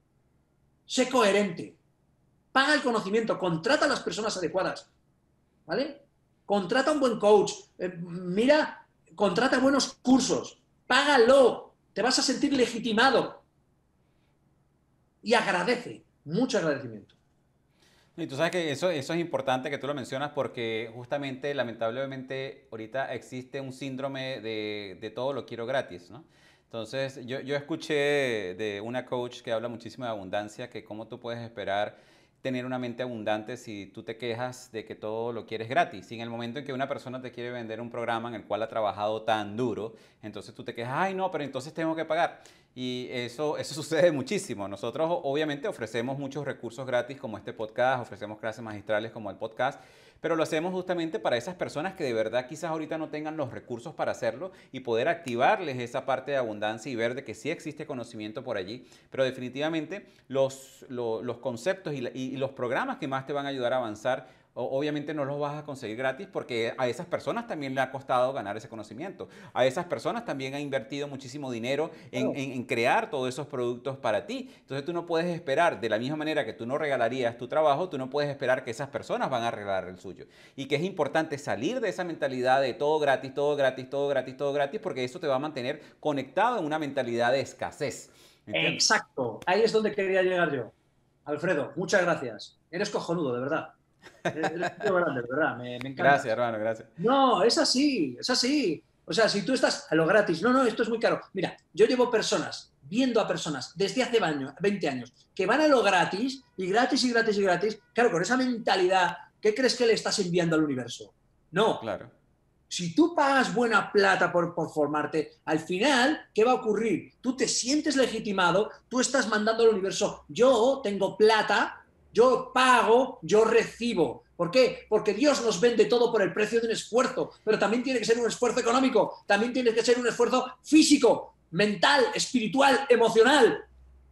Sé coherente. Paga el conocimiento, contrata a las personas adecuadas, ¿vale? Contrata un buen coach, eh, mira, contrata buenos cursos, págalo, te vas a sentir legitimado y agradece, mucho agradecimiento. Y tú sabes que eso, eso es importante que tú lo mencionas porque justamente, lamentablemente, ahorita existe un síndrome de, de todo lo quiero gratis, ¿no? Entonces, yo, yo escuché de una coach que habla muchísimo de abundancia, que cómo tú puedes esperar tener una mente abundante si tú te quejas de que todo lo quieres gratis. Y en el momento en que una persona te quiere vender un programa en el cual ha trabajado tan duro, entonces tú te quejas, ay no, pero entonces tengo que pagar. Y eso, eso sucede muchísimo. Nosotros obviamente ofrecemos muchos recursos gratis como este podcast, ofrecemos clases magistrales como el podcast, pero lo hacemos justamente para esas personas que de verdad quizás ahorita no tengan los recursos para hacerlo y poder activarles esa parte de abundancia y ver de que sí existe conocimiento por allí. Pero definitivamente los, los, los conceptos y, la, y los programas que más te van a ayudar a avanzar, obviamente no los vas a conseguir gratis porque a esas personas también le ha costado ganar ese conocimiento. A esas personas también ha invertido muchísimo dinero en, en, en crear todos esos productos para ti. Entonces tú no puedes esperar, de la misma manera que tú no regalarías tu trabajo, tú no puedes esperar que esas personas van a regalar el suyo. Y que es importante salir de esa mentalidad de todo gratis, todo gratis, todo gratis, todo gratis, porque eso te va a mantener conectado en una mentalidad de escasez. ¿Entiendes? Exacto. Ahí es donde quería llegar yo. Alfredo, muchas gracias. Eres cojonudo, de verdad. Grande, de verdad, me, me encanta. Gracias, hermano, gracias. No, es así, es así. O sea, si tú estás a lo gratis, no, no, esto es muy caro. Mira, yo llevo personas, viendo a personas desde hace veinte años, que van a lo gratis, y gratis, y gratis, y gratis. Claro, con esa mentalidad, ¿qué crees que le estás enviando al universo? No. Claro. Si tú pagas buena plata por, por formarte, al final, ¿qué va a ocurrir? Tú te sientes legitimado, tú estás mandando al universo, yo tengo plata, yo pago, yo recibo. ¿Por qué? Porque Dios nos vende todo por el precio de un esfuerzo, pero también tiene que ser un esfuerzo económico, también tiene que ser un esfuerzo físico, mental, espiritual, emocional.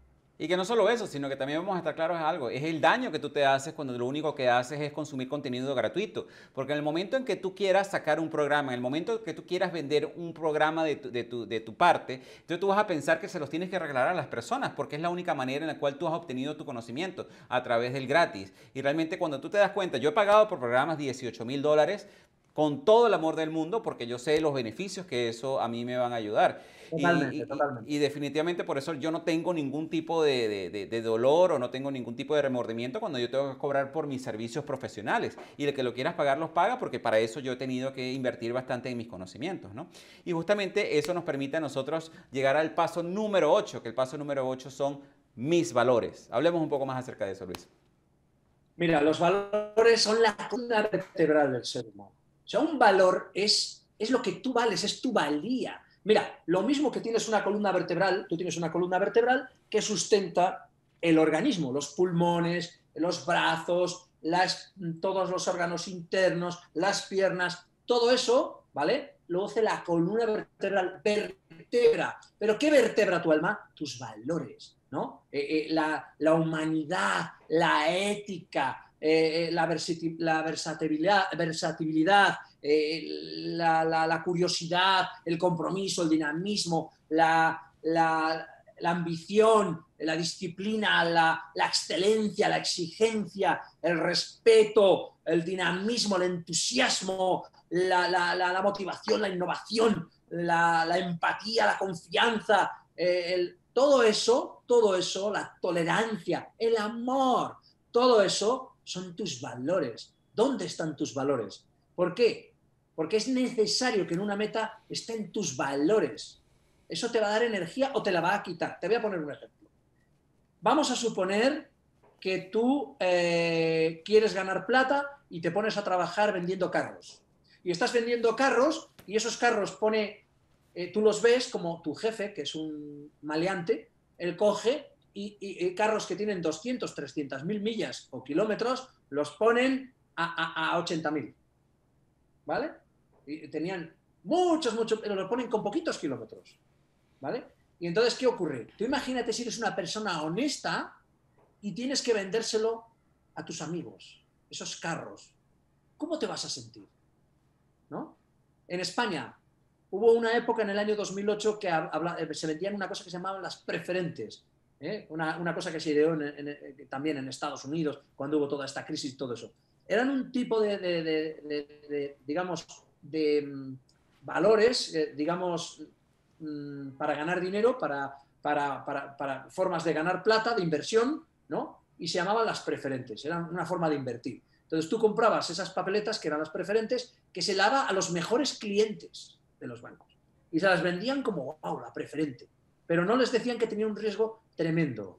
Y que no solo eso, sino que también vamos a estar claros en algo, es el daño que tú te haces cuando lo único que haces es consumir contenido gratuito. Porque en el momento en que tú quieras sacar un programa, en el momento en que tú quieras vender un programa de tu, de tu, de tu parte, entonces tú vas a pensar que se los tienes que regalar a las personas, porque es la única manera en la cual tú has obtenido tu conocimiento, a través del gratis. Y realmente cuando tú te das cuenta, yo he pagado por programas dieciocho mil dólares, con todo el amor del mundo, porque yo sé los beneficios que eso a mí me van a ayudar. Totalmente, y, y, totalmente. Y definitivamente por eso yo no tengo ningún tipo de, de, de, de dolor o no tengo ningún tipo de remordimiento cuando yo tengo que cobrar por mis servicios profesionales. Y el que lo quieras pagar, los paga, porque para eso yo he tenido que invertir bastante en mis conocimientos, ¿no? Y justamente eso nos permite a nosotros llegar al paso número ocho, que el paso número ocho son mis valores. Hablemos un poco más acerca de eso, Luis. Mira, los valores son la columna vertebral del ser humano. O sea, un valor es, es lo que tú vales, es tu valía. Mira, lo mismo que tienes una columna vertebral, tú tienes una columna vertebral que sustenta el organismo, los pulmones, los brazos, las, todos los órganos internos, las piernas, todo eso, ¿vale? Lo hace la columna vertebral, vertebra. ¿Pero qué vertebra tu alma? Tus valores, ¿no? Eh, eh, la, la humanidad, la ética, Eh, la, versati la versatilidad, versatilidad eh, la, la, la curiosidad, el compromiso, el dinamismo, la, la, la ambición, la disciplina, la, la excelencia, la exigencia, el respeto, el dinamismo, el entusiasmo, la, la, la, la motivación, la innovación, la, la empatía, la confianza, eh, el, todo eso, todo eso, la tolerancia, el amor, todo eso son tus valores. ¿Dónde están tus valores? ¿Por qué? Porque es necesario que en una meta estén tus valores. Eso te va a dar energía o te la va a quitar. Te voy a poner un ejemplo. Vamos a suponer que tú eh, quieres ganar plata y te pones a trabajar vendiendo carros. Y estás vendiendo carros y esos carros pone, eh, tú los ves como tu jefe, que es un maleante, él coge Y, y, y carros que tienen doscientas, trescientas mil millas o kilómetros, los ponen a, a, a ochenta mil, ¿vale? Y tenían muchos, muchos, pero los ponen con poquitos kilómetros, ¿vale? Y entonces, ¿qué ocurre? Tú imagínate si eres una persona honesta y tienes que vendérselo a tus amigos, esos carros. ¿Cómo te vas a sentir? ¿No? En España hubo una época en el año dos mil ocho que habla, se vendían una cosa que se llamaban las preferentes. ¿Eh? Una, una cosa que se ideó en, en, en, también en Estados Unidos cuando hubo toda esta crisis y todo eso. Eran un tipo de, de, de, de, de digamos, de um, valores, eh, digamos, um, para ganar dinero, para, para, para, para formas de ganar plata, de inversión, ¿no? Y se llamaban las preferentes, eran una forma de invertir. Entonces tú comprabas esas papeletas, que eran las preferentes, que se daba a los mejores clientes de los bancos. Y se las vendían como, wow, la preferente. Pero no les decían que tenía un riesgo tremendo.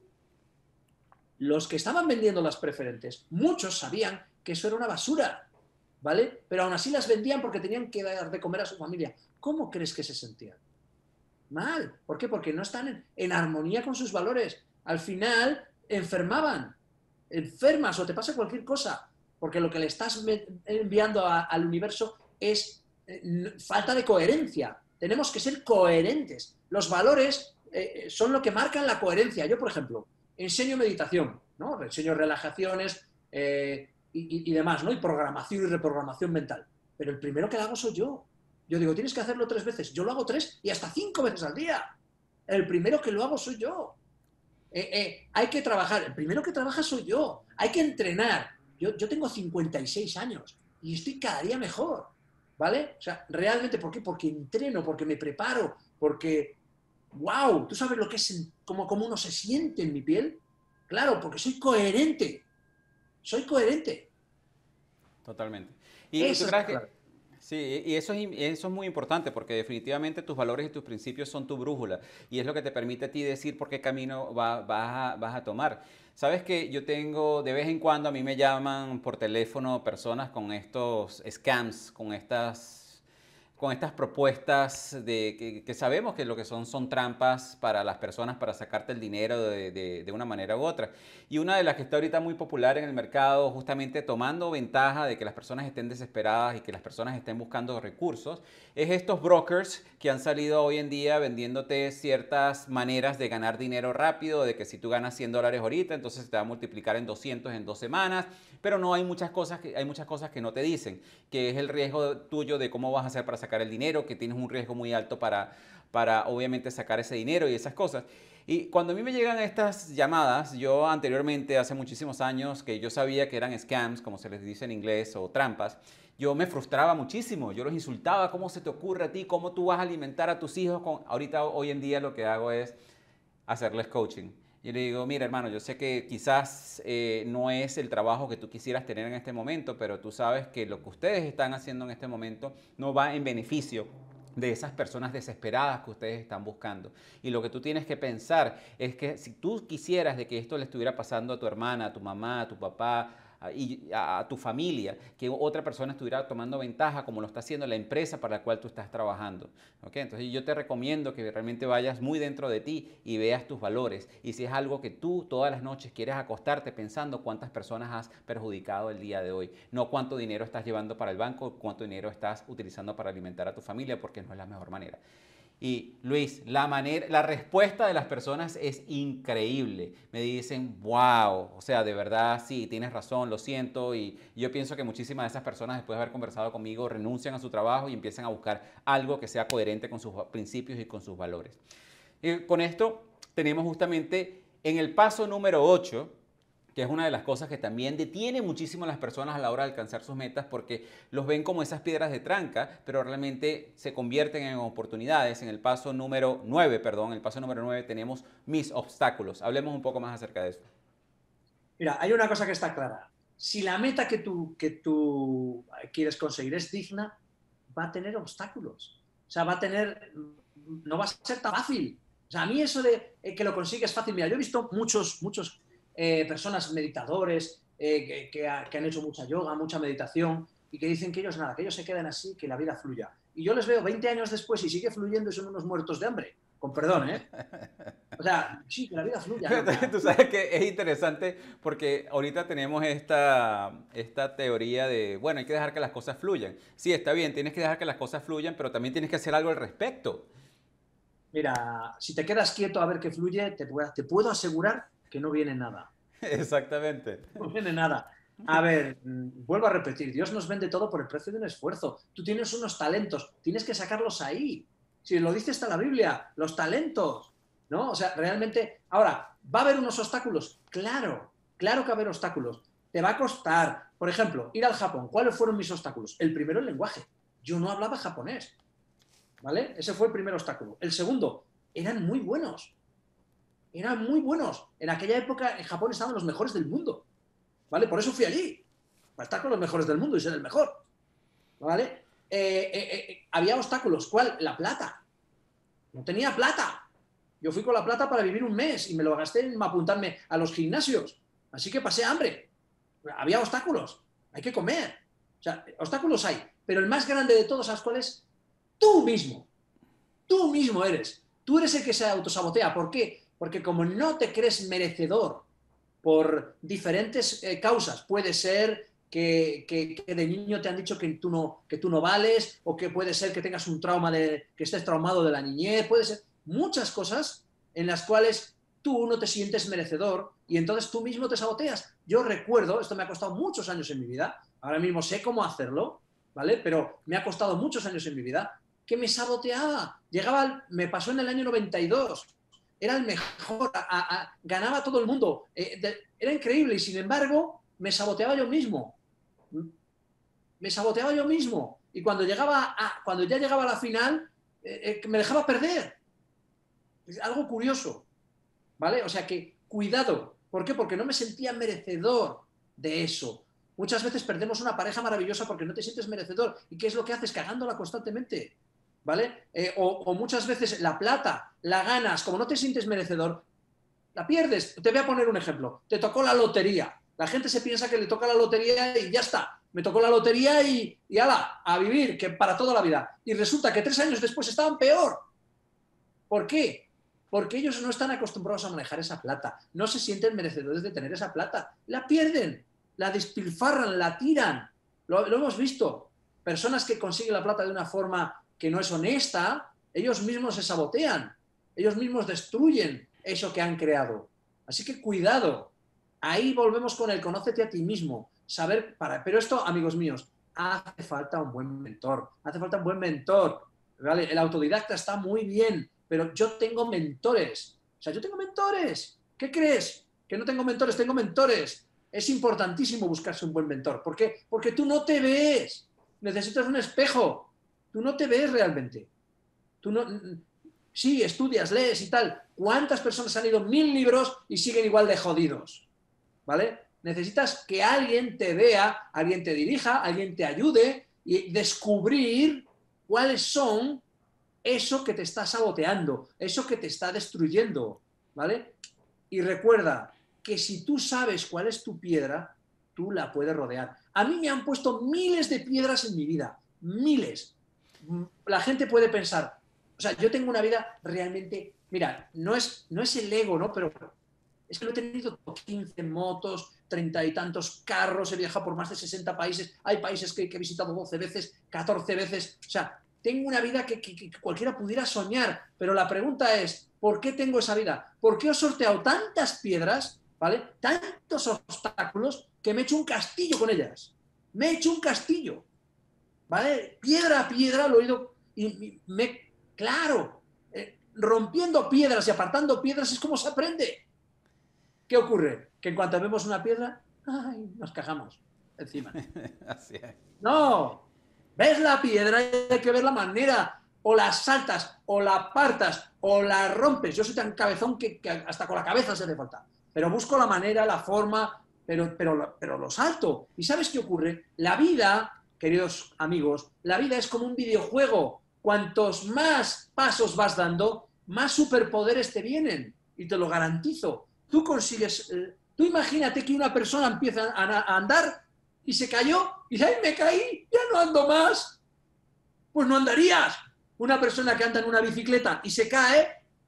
Los que estaban vendiendo las preferentes, muchos sabían que eso era una basura, ¿vale? Pero aún así las vendían porque tenían que dar de comer a su familia. ¿Cómo crees que se sentían? Mal. ¿Por qué? Porque no están en, en armonía con sus valores. Al final, enfermaban. Enfermas o te pasa cualquier cosa. Porque lo que le estás enviando a, al universo es eh, falta de coherencia. Tenemos que ser coherentes. Los valores Eh, son lo que marcan la coherencia. Yo, por ejemplo, enseño meditación, ¿no? Enseño relajaciones eh, y, y, y demás, ¿no? Y programación y reprogramación mental. Pero el primero que lo hago soy yo. Yo digo, tienes que hacerlo tres veces. Yo lo hago tres y hasta cinco veces al día. El primero que lo hago soy yo. Eh, eh, hay que trabajar. El primero que trabaja soy yo. Hay que entrenar. Yo, yo tengo cincuenta y seis años y estoy cada día mejor, ¿vale? O sea, realmente, ¿por qué? Porque entreno, porque me preparo, porque... ¡Wow! ¿Tú sabes lo que es, cómo, cómo uno se siente en mi piel? Claro, porque soy coherente. Soy coherente. Totalmente. Y, eso ¿tú crees es que, claro. sí, y eso es, eso es muy importante porque definitivamente tus valores y tus principios son tu brújula y es lo que te permite a ti decir por qué camino va, vas, a, vas a tomar. Sabes que yo tengo, de vez en cuando a mí me llaman por teléfono personas con estos scams, con estas... con estas propuestas de que, que sabemos que lo que son son trampas para las personas para sacarte el dinero de, de, de una manera u otra. Y una de las que está ahorita muy popular en el mercado, justamente tomando ventaja de que las personas estén desesperadas y que las personas estén buscando recursos, es estos brokers que han salido hoy en día vendiéndote ciertas maneras de ganar dinero rápido, de que si tú ganas cien dólares ahorita, entonces te va a multiplicar en doscientos en dos semanas, pero no hay muchas cosas que, hay muchas cosas que no te dicen, que es el riesgo tuyo de cómo vas a hacer para sacar el dinero, que tienes un riesgo muy alto para, para obviamente sacar ese dinero y esas cosas. Y cuando a mí me llegan estas llamadas, yo anteriormente, hace muchísimos años, que yo sabía que eran scams, como se les dice en inglés, o trampas, yo me frustraba muchísimo, yo los insultaba, ¿cómo se te ocurre a ti? ¿Cómo tú vas a alimentar a tus hijos? Con... Ahorita, hoy en día, lo que hago es hacerles coaching. Yo le digo, mira hermano, yo sé que quizás eh, no es el trabajo que tú quisieras tener en este momento, pero tú sabes que lo que ustedes están haciendo en este momento no va en beneficio de esas personas desesperadas que ustedes están buscando. Y lo que tú tienes que pensar es que si tú quisieras de que esto le estuviera pasando a tu hermana, a tu mamá, a tu papá, y a tu familia, que otra persona estuviera tomando ventaja como lo está haciendo la empresa para la cual tú estás trabajando. ¿Okay? Entonces yo te recomiendo que realmente vayas muy dentro de ti y veas tus valores. Y si es algo que tú todas las noches quieres acostarte pensando cuántas personas has perjudicado el día de hoy, no cuánto dinero estás llevando para el banco, cuánto dinero estás utilizando para alimentar a tu familia, porque no es la mejor manera. Y Luis, la, manera, la respuesta de las personas es increíble. Me dicen, wow, o sea, de verdad, sí, tienes razón, lo siento. Y yo pienso que muchísimas de esas personas, después de haber conversado conmigo, renuncian a su trabajo y empiezan a buscar algo que sea coherente con sus principios y con sus valores. Y con esto tenemos justamente en el paso número ocho, que es una de las cosas que también detiene muchísimo a las personas a la hora de alcanzar sus metas, porque los ven como esas piedras de tranca, pero realmente se convierten en oportunidades. En el paso número nueve, perdón, en el paso número nueve tenemos mis obstáculos. Hablemos un poco más acerca de eso. Mira, hay una cosa que está clara. Si la meta que tú, que tú quieres conseguir es digna, va a tener obstáculos. O sea, va a tener... no va a ser tan fácil. O sea, a mí eso de que lo consigues fácil... Mira, yo he visto muchos, muchos... Eh, personas meditadores eh, que, que, ha, que han hecho mucha yoga, mucha meditación y que dicen que ellos nada, que ellos se quedan así, que la vida fluya. Y yo les veo veinte años después y sigue fluyendo y son unos muertos de hambre. Con perdón, ¿eh? O sea, sí, que la vida fluya. ¿No? Tú sabes que es interesante porque ahorita tenemos esta, esta teoría de, bueno, hay que dejar que las cosas fluyan. Sí, está bien, tienes que dejar que las cosas fluyan, pero también tienes que hacer algo al respecto. Mira, si te quedas quieto a ver qué fluye, te, te puedo asegurar que no viene nada. Exactamente. No viene nada. A ver, vuelvo a repetir, Dios nos vende todo por el precio de un esfuerzo. Tú tienes unos talentos, tienes que sacarlos ahí. Si lo dice hasta la Biblia, los talentos, ¿no? O sea, realmente... Ahora, ¿va a haber unos obstáculos? Claro, claro que va a haber obstáculos. Te va a costar, por ejemplo, ir al Japón. ¿Cuáles fueron mis obstáculos? El primero, el lenguaje. Yo no hablaba japonés, ¿vale? Ese fue el primer obstáculo. El segundo, eran muy buenos. Eran muy buenos. En aquella época en Japón estaban los mejores del mundo, ¿vale? Por eso fui allí, para estar con los mejores del mundo y ser el mejor, ¿vale? Eh, eh, eh, había obstáculos. ¿Cuál? La plata. No tenía plata. Yo fui con la plata para vivir un mes y me lo gasté en apuntarme a los gimnasios. Así que pasé hambre. Había obstáculos. Hay que comer. O sea, obstáculos hay. Pero el más grande de todos, ¿sabes cuál es? Tú mismo. Tú mismo eres. Tú eres el que se autosabotea. ¿Por qué? Porque como no te crees merecedor por diferentes eh, causas, puede ser que, que, que de niño te han dicho que tú, no, que tú no vales, o que puede ser que tengas un trauma, de, que estés traumado de la niñez, puede ser muchas cosas en las cuales tú no te sientes merecedor y entonces tú mismo te saboteas. Yo recuerdo, esto me ha costado muchos años en mi vida, ahora mismo sé cómo hacerlo, ¿vale? Pero me ha costado muchos años en mi vida, que me saboteaba. Llegaba, me pasó en el año noventa y dos. Era el mejor, a, a, a, ganaba a todo el mundo, eh, de, era increíble y sin embargo me saboteaba yo mismo, me saboteaba yo mismo y cuando, llegaba a, cuando ya llegaba a la final eh, eh, me dejaba perder. Es algo curioso, ¿vale? O sea que cuidado, ¿por qué? Porque no me sentía merecedor de eso. Muchas veces perdemos una pareja maravillosa porque no te sientes merecedor. ¿Y qué es lo que haces? Cagándola constantemente. ¿Vale? Eh, o, o muchas veces la plata la ganas, como no te sientes merecedor, la pierdes. Te voy a poner un ejemplo. Te tocó la lotería. La gente se piensa que le toca la lotería y ya está. me tocó la lotería y, y ala, a vivir, que para toda la vida. Y resulta que tres años después estaban peor. ¿Por qué? Porque ellos no están acostumbrados a manejar esa plata, no se sienten merecedores de tener esa plata, la pierden, la despilfarran, la tiran, lo, lo hemos visto. Personas que consiguen la plata de una forma que no es honesta, ellos mismos se sabotean, ellos mismos destruyen eso que han creado. Así que cuidado, ahí volvemos con el conócete a ti mismo, saber para... Pero esto, amigos míos, hace falta un buen mentor, hace falta un buen mentor, ¿vale? El autodidacta está muy bien, pero yo tengo mentores, o sea, yo tengo mentores, ¿qué crees? Que no tengo mentores, tengo mentores. Es importantísimo buscarse un buen mentor, ¿por qué? Porque tú no te ves, necesitas un espejo, tú no te ves realmente, tú no... Sí, estudias, lees y tal, ¿cuántas personas han leído mil libros y siguen igual de jodidos? ¿Vale? Necesitas que alguien te vea, alguien te dirija, alguien te ayude y descubrir cuáles son eso que te está saboteando, eso que te está destruyendo, ¿vale? Y recuerda que si tú sabes cuál es tu piedra, tú la puedes rodear. A mí me han puesto miles de piedras en mi vida, miles. La gente puede pensar, o sea, yo tengo una vida realmente, mira, no es, no es el ego, ¿no? Pero es que lo he tenido quince motos, treinta y tantos carros, he viajado por más de sesenta países, hay países que, que he visitado doce veces, catorce veces, o sea, tengo una vida que, que, que cualquiera pudiera soñar, pero la pregunta es, ¿por qué tengo esa vida? ¿Por qué he sorteado tantas piedras, ¿vale? Tantos obstáculos que me he hecho un castillo con ellas? Me he hecho un castillo, ¿vale? Piedra a piedra lo he ido y, y me... Claro, eh, rompiendo piedras y apartando piedras es como se aprende. ¿Qué ocurre? Que en cuanto vemos una piedra, ¡ay!, nos cajamos encima. Así es. No, ves la piedra y hay que ver la manera, o la saltas, o la apartas, o la rompes. Yo soy tan cabezón que, que hasta con la cabeza se hace falta. Pero busco la manera, la forma, pero, pero, pero lo salto. ¿Y sabes qué ocurre? La vida, queridos amigos, la vida es como un videojuego. Cuantos más pasos vas dando, más superpoderes te vienen. Y te lo garantizo. Tú consigues... Eh, tú imagínate que una persona empieza a, a andar y se cayó y dice, ¡ay, me caí! ¡Ya no ando más! Pues no andarías. Una persona que anda en una bicicleta y se cae,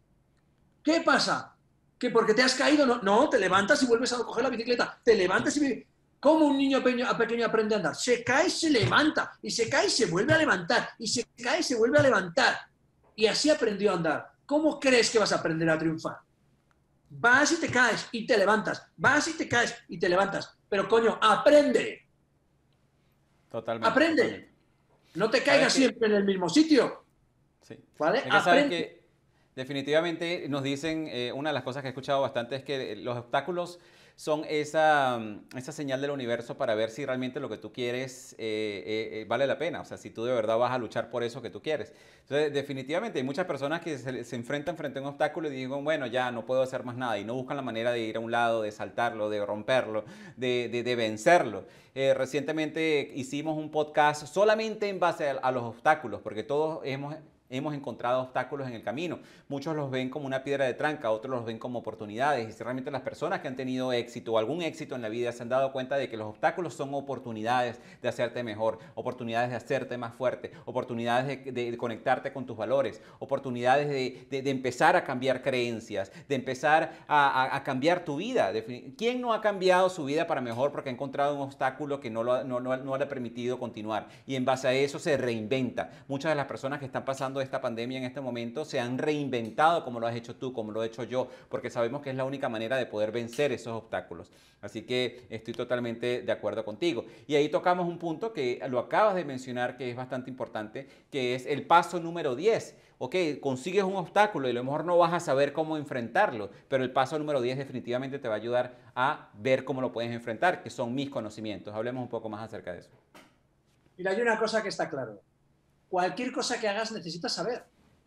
¿qué pasa? ¿Que porque te has caído? No, no, te levantas y vuelves a coger la bicicleta. Te levantas y... ¿Cómo un niño pequeño, pequeño aprende a andar? Se cae, se levanta, y se cae, se vuelve a levantar, y se cae, se vuelve a levantar. Y así aprendió a andar. ¿Cómo crees que vas a aprender a triunfar? Vas y te caes y te levantas, vas y te caes y te levantas. Pero coño, aprende. Totalmente. Aprende. Totalmente. No te caigas siempre en el mismo sitio. Sí. ¿Vale? Es que sabes Aprende. que definitivamente nos dicen, eh, una de las cosas que he escuchado bastante es que los obstáculos son esa, esa señal del universo para ver si realmente lo que tú quieres eh, eh, eh, vale la pena, o sea, si tú de verdad vas a luchar por eso que tú quieres. Entonces, definitivamente hay muchas personas que se, se enfrentan frente a un obstáculo y digan, bueno, ya no puedo hacer más nada, y no buscan la manera de ir a un lado, de saltarlo, de romperlo, de, de, de vencerlo. Eh, recientemente hicimos un podcast solamente en base a, a los obstáculos, porque todos hemos... Hemos encontrado obstáculos en el camino. Muchos los ven como una piedra de tranca, otros los ven como oportunidades. Y si realmente las personas que han tenido éxito o algún éxito en la vida se han dado cuenta de que los obstáculos son oportunidades de hacerte mejor, oportunidades de hacerte más fuerte, oportunidades de, de, de conectarte con tus valores, oportunidades de, de, de empezar a cambiar creencias, de empezar a, a, a cambiar tu vida. ¿Quién no ha cambiado su vida para mejor porque ha encontrado un obstáculo que no, lo, no, no, no le ha permitido continuar? Y en base a eso se reinventa. Muchas de las personas que están pasando esta pandemia en este momento se han reinventado como lo has hecho tú, como lo he hecho yo, porque sabemos que es la única manera de poder vencer esos obstáculos. Así que estoy totalmente de acuerdo contigo. Y ahí tocamos un punto que lo acabas de mencionar, que es bastante importante, que es el paso número diez. Ok, consigues un obstáculo y a lo mejor no vas a saber cómo enfrentarlo, pero el paso número diez definitivamente te va a ayudar a ver cómo lo puedes enfrentar, que son mis conocimientos. Hablemos un poco más acerca de eso. Mira, hay una cosa que está claro. Cualquier cosa que hagas necesitas saber.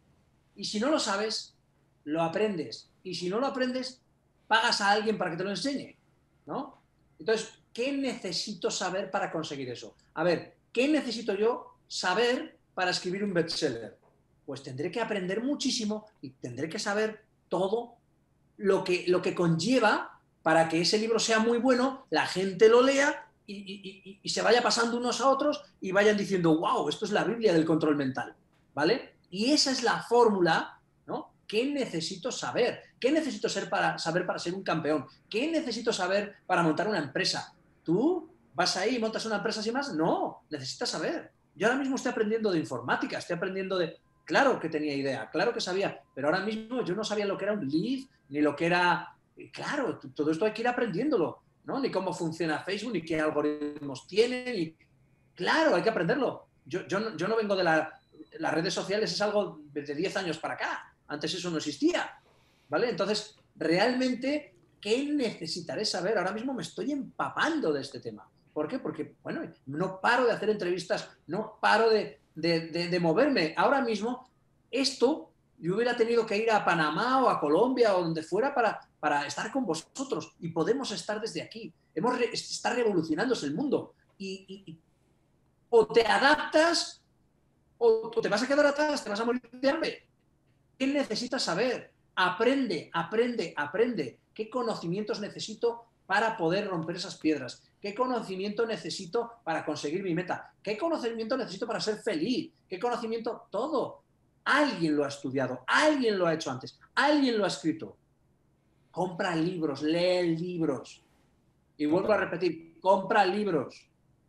Y si no lo sabes, lo aprendes. Y si no lo aprendes, pagas a alguien para que te lo enseñe, ¿no? Entonces, ¿qué necesito saber para conseguir eso? A ver, ¿qué necesito yo saber para escribir un bestseller? Pues tendré que aprender muchísimo y tendré que saber todo lo que, lo que conlleva para que ese libro sea muy bueno, la gente lo lea y, y, y se vaya pasando unos a otros y vayan diciendo, wow, esto es la Biblia del control mental, ¿vale? Y esa es la fórmula, ¿no? ¿Qué necesito saber? ¿Qué necesito ser para, saber para ser un campeón? ¿Qué necesito saber para montar una empresa? ¿Tú vas ahí y montas una empresa sin más? No, necesitas saber. Yo ahora mismo estoy aprendiendo de informática, estoy aprendiendo de... Claro que tenía idea, claro que sabía, pero ahora mismo yo no sabía lo que era un lead, ni lo que era... Claro, todo esto hay que ir aprendiéndolo, ¿no? Ni cómo funciona Facebook, ni qué algoritmos tiene, ni... Claro, hay que aprenderlo. Yo, yo, no, yo no vengo de la... Las redes sociales es algo de diez años para acá. Antes eso no existía, ¿vale? Entonces, realmente, ¿qué necesitaré saber? Ahora mismo me estoy empapando de este tema. ¿Por qué? Porque, bueno, no paro de hacer entrevistas, no paro de, de, de, de moverme. Ahora mismo, esto, yo hubiera tenido que ir a Panamá o a Colombia o donde fuera para, para estar con vosotros y podemos estar desde aquí. Hemos re, está revolucionándose el mundo y, y, y o te adaptas o, o te vas a quedar atrás, te vas a morir de hambre. ¿Qué necesitas saber? Aprende, aprende, aprende. ¿Qué conocimientos necesito para poder romper esas piedras? ¿Qué conocimiento necesito para conseguir mi meta? ¿Qué conocimiento necesito para ser feliz? ¿Qué conocimiento? Todo. Alguien lo ha estudiado, alguien lo ha hecho antes, alguien lo ha escrito. Compra libros, lee libros. Y vuelvo a repetir, compra libros.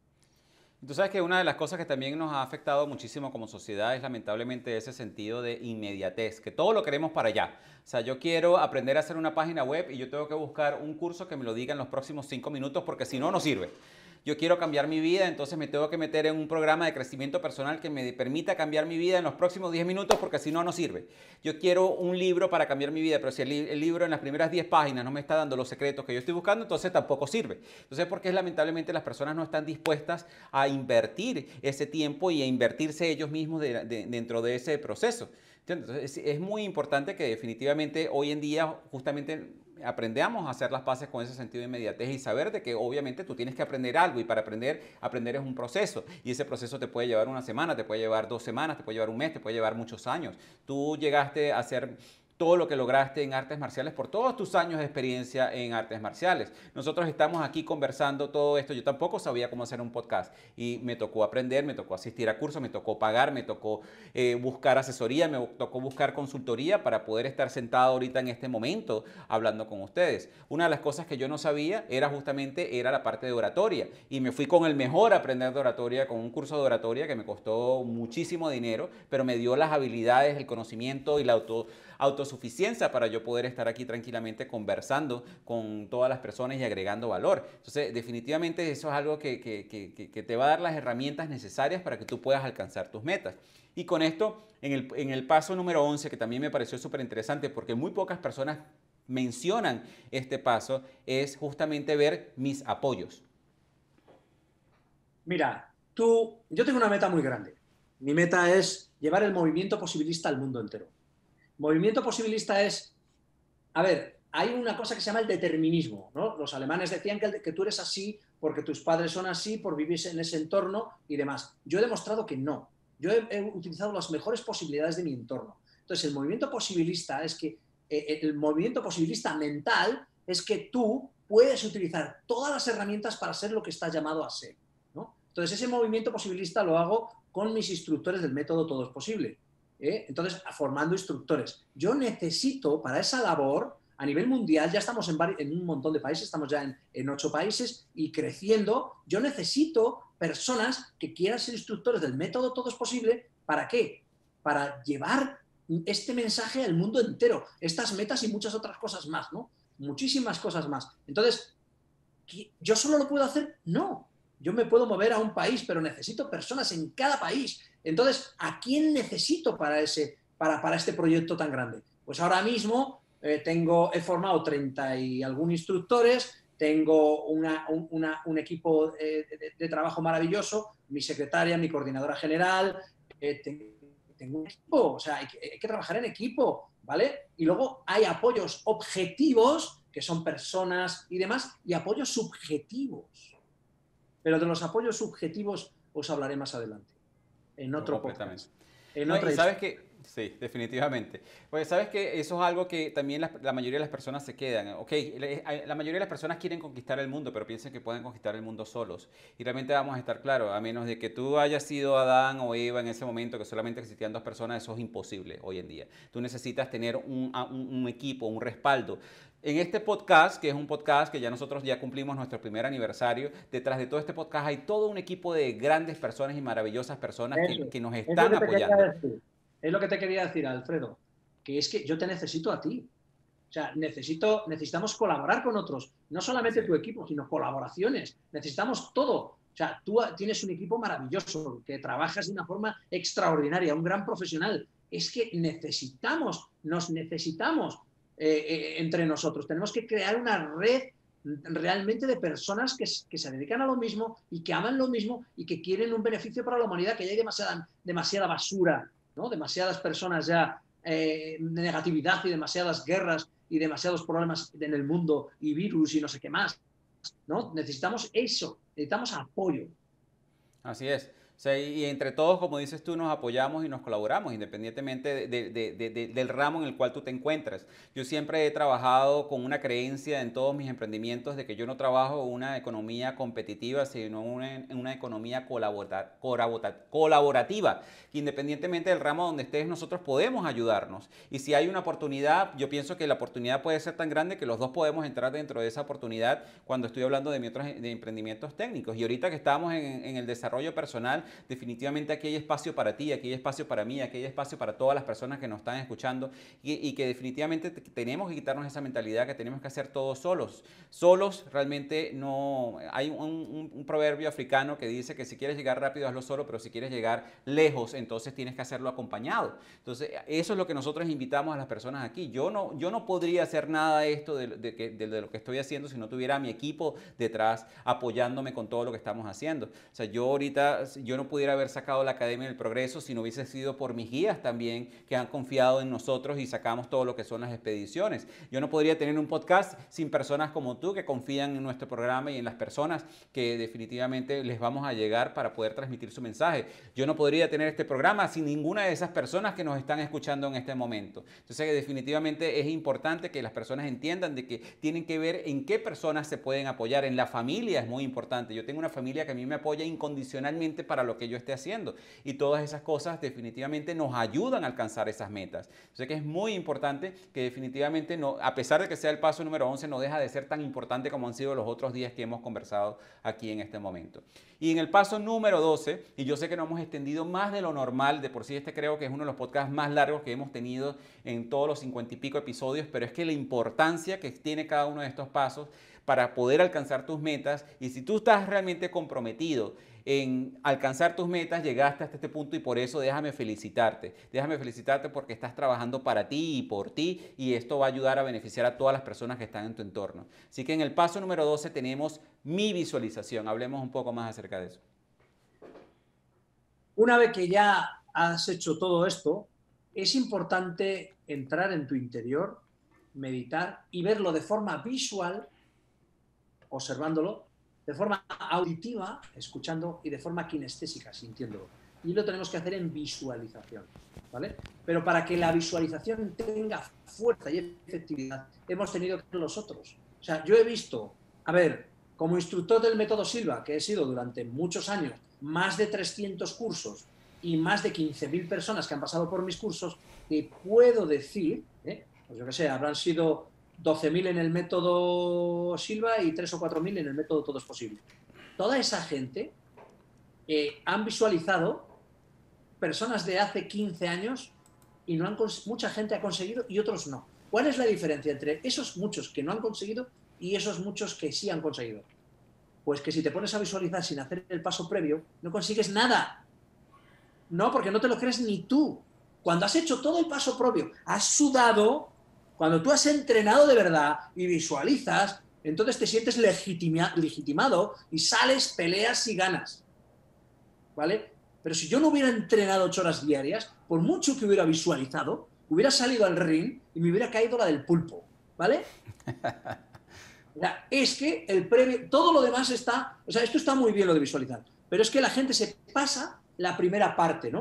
Tú sabes que una de las cosas que también nos ha afectado muchísimo como sociedad es lamentablemente ese sentido de inmediatez, que todo lo queremos para allá. O sea, yo quiero aprender a hacer una página web y yo tengo que buscar un curso que me lo diga en los próximos cinco minutos porque si no, no sirve. Yo quiero cambiar mi vida, entonces me tengo que meter en un programa de crecimiento personal que me permita cambiar mi vida en los próximos diez minutos porque si no, no sirve. Yo quiero un libro para cambiar mi vida, pero si el, li el libro en las primeras diez páginas no me está dando los secretos que yo estoy buscando, entonces tampoco sirve. Entonces, porque lamentablemente las personas no están dispuestas a invertir ese tiempo y a invertirse ellos mismos de, de, dentro de ese proceso. Entonces, es, es muy importante que definitivamente hoy en día justamente aprendamos a hacer las paces con ese sentido de inmediatez y saber de que obviamente tú tienes que aprender algo y para aprender, aprender es un proceso y ese proceso te puede llevar una semana, te puede llevar dos semanas, te puede llevar un mes, te puede llevar muchos años. Tú llegaste a hacer todo lo que lograste en artes marciales por todos tus años de experiencia en artes marciales. Nosotros estamos aquí conversando todo esto. Yo tampoco sabía cómo hacer un podcast y me tocó aprender, me tocó asistir a cursos, me tocó pagar, me tocó eh, buscar asesoría, me tocó buscar consultoría para poder estar sentado ahorita en este momento hablando con ustedes. Una de las cosas que yo no sabía era justamente era la parte de oratoria y me fui con el mejor a aprender de oratoria, con un curso de oratoria que me costó muchísimo dinero, pero me dio las habilidades, el conocimiento y la auto autosuficiencia para yo poder estar aquí tranquilamente conversando con todas las personas y agregando valor. Entonces, definitivamente eso es algo que, que, que, que te va a dar las herramientas necesarias para que tú puedas alcanzar tus metas. Y con esto, en el, en el paso número once, que también me pareció súper interesante porque muy pocas personas mencionan este paso, es justamente ver mis apoyos. Mira, tú, yo tengo una meta muy grande. Mi meta es llevar el movimiento posibilista al mundo entero. Movimiento posibilista es, a ver, hay una cosa que se llama el determinismo, ¿no? Los alemanes decían que, que tú eres así porque tus padres son así, por vivir en ese entorno y demás. Yo he demostrado que no. Yo he, he utilizado las mejores posibilidades de mi entorno. Entonces, el movimiento posibilista es que, eh, el movimiento posibilista mental es que tú puedes utilizar todas las herramientas para ser lo que estás llamado a ser, ¿no? Entonces, ese movimiento posibilista lo hago con mis instructores del método Todo es Posible. ¿Eh? Entonces, formando instructores. Yo necesito, para esa labor, a nivel mundial, ya estamos en, en un montón de países, estamos ya en, en ocho países y creciendo, yo necesito personas que quieran ser instructores del método Todo es Posible. ¿Para qué? Para llevar este mensaje al mundo entero, estas metas y muchas otras cosas más, ¿no? Muchísimas cosas más. Entonces, ¿yo solo lo puedo hacer? No. Yo me puedo mover a un país, pero necesito personas en cada país. Entonces, ¿a quién necesito para, ese, para, para este proyecto tan grande? Pues ahora mismo eh, tengo, he formado treinta y algún instructores, tengo una, un, una, un equipo eh, de, de trabajo maravilloso, mi secretaria, mi coordinadora general, eh, tengo, tengo un equipo, o sea, hay que, hay que trabajar en equipo, ¿vale? Y luego hay apoyos objetivos, que son personas y demás, y apoyos subjetivos. Pero de los apoyos subjetivos os hablaré más adelante, en otro podcast. En no, otra y sabes que Sí, definitivamente. Pues sabes que eso es algo que también la, la mayoría de las personas se quedan. Ok, la, la mayoría de las personas quieren conquistar el mundo, pero piensan que pueden conquistar el mundo solos. Y realmente vamos a estar claros, a menos de que tú hayas sido Adán o Eva en ese momento, que solamente existían dos personas, eso es imposible hoy en día. Tú necesitas tener un, un, un equipo, un respaldo. En este podcast, que es un podcast que ya nosotros ya cumplimos nuestro primer aniversario, detrás de todo este podcast hay todo un equipo de grandes personas y maravillosas personas Eso, que, que nos es lo están que te apoyando. quería decir. Es lo que te quería decir, Alfredo, que es que yo te necesito a ti. O sea, necesito, necesitamos colaborar con otros. No solamente Sí. tu equipo, sino colaboraciones. Necesitamos todo. O sea, tú tienes un equipo maravilloso, que trabajas de una forma extraordinaria, un gran profesional. Es que necesitamos, nos necesitamos eh, eh, entre nosotros. Tenemos que crear una red realmente de personas que, que se dedican a lo mismo y que aman lo mismo y que quieren un beneficio para la humanidad, que ya hay demasiada, demasiada basura, ¿no? Demasiadas personas ya eh, de negatividad y demasiadas guerras y demasiados problemas en el mundo y virus y no sé qué más, ¿no? Necesitamos eso, necesitamos apoyo. Así es. O sea, y entre todos, como dices tú, nos apoyamos y nos colaboramos, independientemente de, de, de, de, del ramo en el cual tú te encuentres. Yo siempre he trabajado con una creencia en todos mis emprendimientos de que yo no trabajo en una economía competitiva, sino una, en una economía colabora, colabora, colaborativa, que independientemente del ramo donde estés, nosotros podemos ayudarnos. Y si hay una oportunidad, yo pienso que la oportunidad puede ser tan grande que los dos podemos entrar dentro de esa oportunidad cuando estoy hablando de, mi otros, de emprendimientos técnicos. Y ahorita que estamos en, en el desarrollo personal, definitivamente aquí hay espacio para ti, aquí hay espacio para mí, aquí hay espacio para todas las personas que nos están escuchando y, y que definitivamente tenemos que quitarnos esa mentalidad que tenemos que hacer todos solos. Solos realmente no... Hay un, un, un proverbio africano que dice que si quieres llegar rápido hazlo solo, pero si quieres llegar lejos, entonces tienes que hacerlo acompañado. Entonces eso es lo que nosotros invitamos a las personas aquí. Yo no, yo no podría hacer nada de esto, de, de, de, de lo que estoy haciendo, si no tuviera a mi equipo detrás apoyándome con todo lo que estamos haciendo. O sea, yo ahorita... Yo no pudiera haber sacado la Academia del Progreso si no hubiese sido por mis guías también que han confiado en nosotros y sacamos todo lo que son las expediciones. Yo no podría tener un podcast sin personas como tú que confían en nuestro programa y en las personas que definitivamente les vamos a llegar para poder transmitir su mensaje. Yo no podría tener este programa sin ninguna de esas personas que nos están escuchando en este momento. Entonces que definitivamente es importante que las personas entiendan de que tienen que ver en qué personas se pueden apoyar. En la familia es muy importante. Yo tengo una familia que a mí me apoya incondicionalmente para lo que yo esté haciendo y todas esas cosas definitivamente nos ayudan a alcanzar esas metas. O sea que es muy importante que definitivamente, no, a pesar de que sea el paso número once, no deja de ser tan importante como han sido los otros días que hemos conversado aquí en este momento. Y en el paso número doce, y yo sé que nos hemos extendido más de lo normal, de por sí este creo que es uno de los podcasts más largos que hemos tenido en todos los cincuenta y pico episodios, pero es que la importancia que tiene cada uno de estos pasos para poder alcanzar tus metas, y si tú estás realmente comprometido en alcanzar tus metas, llegaste hasta este punto y por eso déjame felicitarte. Déjame felicitarte porque estás trabajando para ti y por ti y esto va a ayudar a beneficiar a todas las personas que están en tu entorno. Así que en el paso número doce tenemos mi visualización. Hablemos un poco más acerca de eso. Una vez que ya has hecho todo esto, es importante entrar en tu interior, meditar y verlo de forma visual, observándolo, de forma auditiva, escuchando, y de forma kinestésica, sintiéndolo. Y lo tenemos que hacer en visualización, ¿vale? Pero para que la visualización tenga fuerza y efectividad, hemos tenido que ser los otros. O sea, yo he visto, a ver, como instructor del método Silva, que he sido durante muchos años, más de trescientos cursos y más de quince mil personas que han pasado por mis cursos, que puedo decir, ¿eh? Pues yo qué sé, habrán sido doce mil en el método Silva y tres o cuatro mil en el método Todo es Posible. Toda esa gente eh, han visualizado personas de hace quince años y no han mucha gente ha conseguido y otros no. ¿Cuál es la diferencia entre esos muchos que no han conseguido y esos muchos que sí han conseguido? Pues que si te pones a visualizar sin hacer el paso previo, no consigues nada. No, porque no te lo crees ni tú. Cuando has hecho todo el paso previo, has sudado. Cuando tú has entrenado de verdad y visualizas, entonces te sientes legitima, legitimado y sales, peleas y ganas. ¿Vale? Pero si yo no hubiera entrenado ocho horas diarias, por mucho que hubiera visualizado, hubiera salido al ring y me hubiera caído la del pulpo. ¿Vale? O sea, es que el previo, todo lo demás está... O sea, esto está muy bien lo de visualizar, pero es que la gente se pasa la primera parte, ¿no? O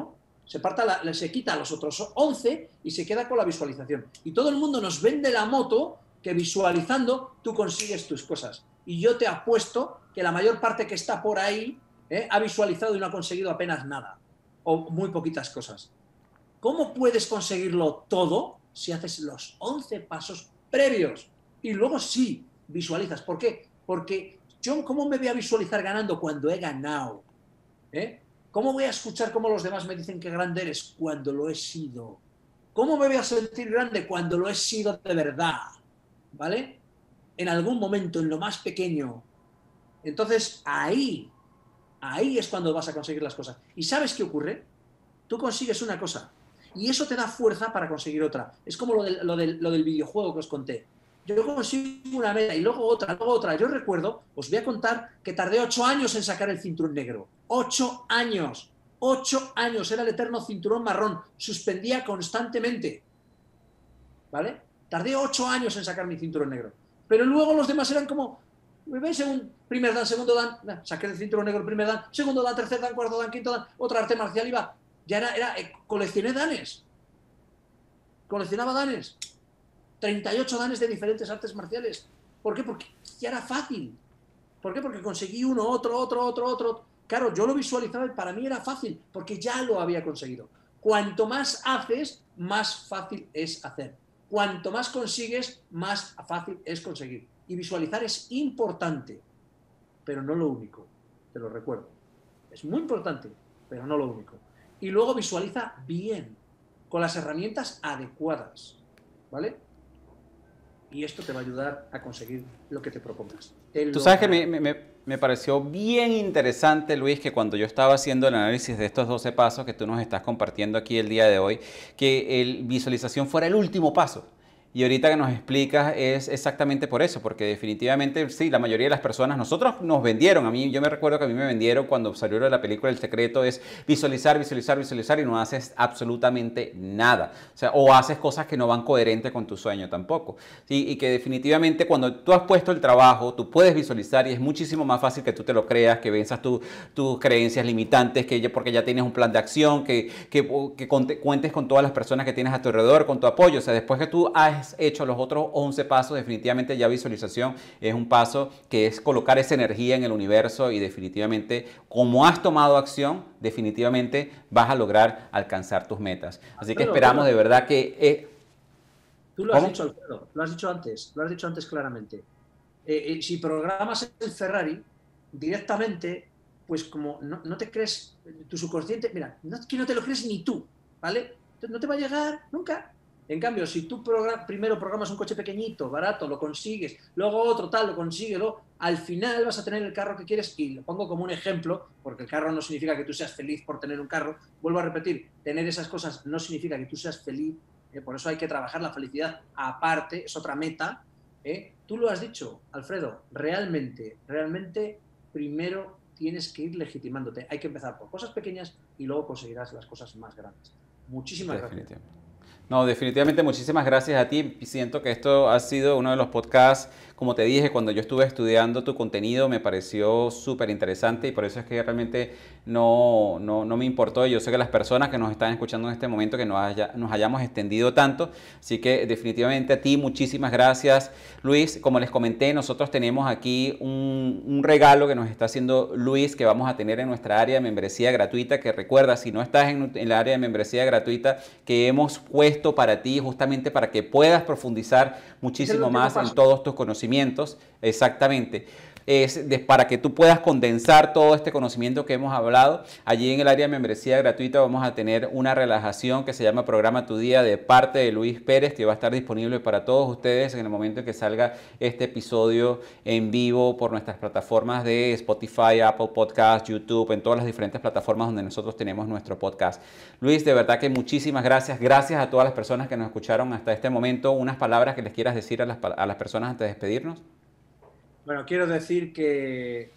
se, parta la, se quita los otros once y se queda con la visualización. Y todo el mundo nos vende la moto que visualizando tú consigues tus cosas. Y yo te apuesto que la mayor parte que está por ahí ¿eh? ha visualizado y no ha conseguido apenas nada, o muy poquitas cosas. ¿Cómo puedes conseguirlo todo si haces los once pasos previos? Y luego sí, visualizas. ¿Por qué? Porque yo, ¿cómo me voy a visualizar ganando cuando he ganado? ¿Eh? ¿Cómo voy a escuchar cómo los demás me dicen que grande eres cuando lo he sido? ¿Cómo me voy a sentir grande cuando lo he sido de verdad? ¿Vale? En algún momento, en lo más pequeño. Entonces, ahí, ahí es cuando vas a conseguir las cosas. ¿Y sabes qué ocurre? Tú consigues una cosa y eso te da fuerza para conseguir otra. Es como lo del, lo del, lo del videojuego que os conté. Yo consigo una meta y luego otra, luego otra. Yo recuerdo, os voy a contar que tardé ocho años en sacar el cinturón negro. Ocho años. Ocho años. Era el eterno cinturón marrón. Suspendía constantemente. ¿Vale? Tardé ocho años en sacar mi cinturón negro. Pero luego los demás eran como, ¿veis? Según primer dan, segundo dan, saqué el cinturón negro, primer dan, segundo dan, tercer dan, cuarto dan, quinto dan, otra arte marcial iba. Ya era, era eh, coleccioné danes. Coleccionaba danes. treinta y ocho danes de diferentes artes marciales. ¿Por qué? Porque ya era fácil. ¿Por qué? Porque conseguí uno, otro, otro, otro, otro. Claro, yo lo visualizaba y para mí era fácil, porque ya lo había conseguido. Cuanto más haces, más fácil es hacer. Cuanto más consigues, más fácil es conseguir. Y visualizar es importante, pero no lo único. Te lo recuerdo. Es muy importante, pero no lo único. Y luego visualiza bien, con las herramientas adecuadas. ¿Vale? Y esto te va a ayudar a conseguir lo que te propongas. Te Tú lo... sabes que me, me, me pareció bien interesante, Luis, que cuando yo estaba haciendo el análisis de estos doce pasos que tú nos estás compartiendo aquí el día de hoy, que el visualización fuera el último paso. Y ahorita que nos explicas es exactamente por eso, porque definitivamente sí, la mayoría de las personas, nosotros nos vendieron, a mí, yo me recuerdo que a mí me vendieron cuando salió la película El Secreto, es visualizar, visualizar, visualizar y no haces absolutamente nada. O sea, o haces cosas que no van coherentes con tu sueño tampoco. ¿Sí? Y que definitivamente cuando tú has puesto el trabajo, tú puedes visualizar y es muchísimo más fácil que tú te lo creas, que venzas tu, tus creencias limitantes, que ya, porque ya tienes un plan de acción, que, que, que cuentes con todas las personas que tienes a tu alrededor, con tu apoyo. O sea, después que tú has hecho los otros once pasos, definitivamente ya visualización es un paso que es colocar esa energía en el universo y definitivamente, como has tomado acción, definitivamente vas a lograr alcanzar tus metas. Así que esperamos de verdad que... Eh, Tú lo has dicho, Alfredo, lo has dicho antes, lo has dicho antes claramente. Eh, eh, si programas el Ferrari directamente, pues como no, no te crees, tu subconsciente, mira, no, que no te lo crees ni tú, ¿vale? No te va a llegar nunca. En cambio, si tú program, primero programas un coche pequeñito, barato, lo consigues, luego otro tal, lo consigues, luego, al final vas a tener el carro que quieres, y lo pongo como un ejemplo, porque el carro no significa que tú seas feliz por tener un carro. Vuelvo a repetir, tener esas cosas no significa que tú seas feliz, eh, por eso hay que trabajar la felicidad aparte, es otra meta. Eh. Tú lo has dicho, Alfredo, realmente, realmente, primero tienes que ir legitimándote. Hay que empezar por cosas pequeñas y luego conseguirás las cosas más grandes. Muchísimas gracias. No, definitivamente muchísimas gracias a ti. Siento que esto ha sido uno de los podcasts, como te dije, cuando yo estuve estudiando tu contenido me pareció súper interesante y por eso es que realmente no, no, no me importó. Yo sé que las personas que nos están escuchando en este momento que nos, haya, nos hayamos extendido tanto, así que definitivamente a ti muchísimas gracias, Luis. Como les comenté, nosotros tenemos aquí un, un regalo que nos está haciendo Luis, que vamos a tener en nuestra área de membresía gratuita, que recuerda, si no estás en, en la área de membresía gratuita, que hemos puesto para ti, justamente para que puedas profundizar muchísimo más en todos tus conocimientos. Exactamente. Es de, para que tú puedas condensar todo este conocimiento que hemos hablado. Allí en el área de membresía gratuita vamos a tener una relajación que se llama Programa Tu Día de parte de Luis Pérez, que va a estar disponible para todos ustedes en el momento en que salga este episodio en vivo por nuestras plataformas de Spotify, Apple Podcast, YouTube, en todas las diferentes plataformas donde nosotros tenemos nuestro podcast. Luis, de verdad que muchísimas gracias. Gracias a todas las personas que nos escucharon hasta este momento. Unas palabras que les quieras decir a las, a las personas antes de despedirnos. Bueno, quiero decir que,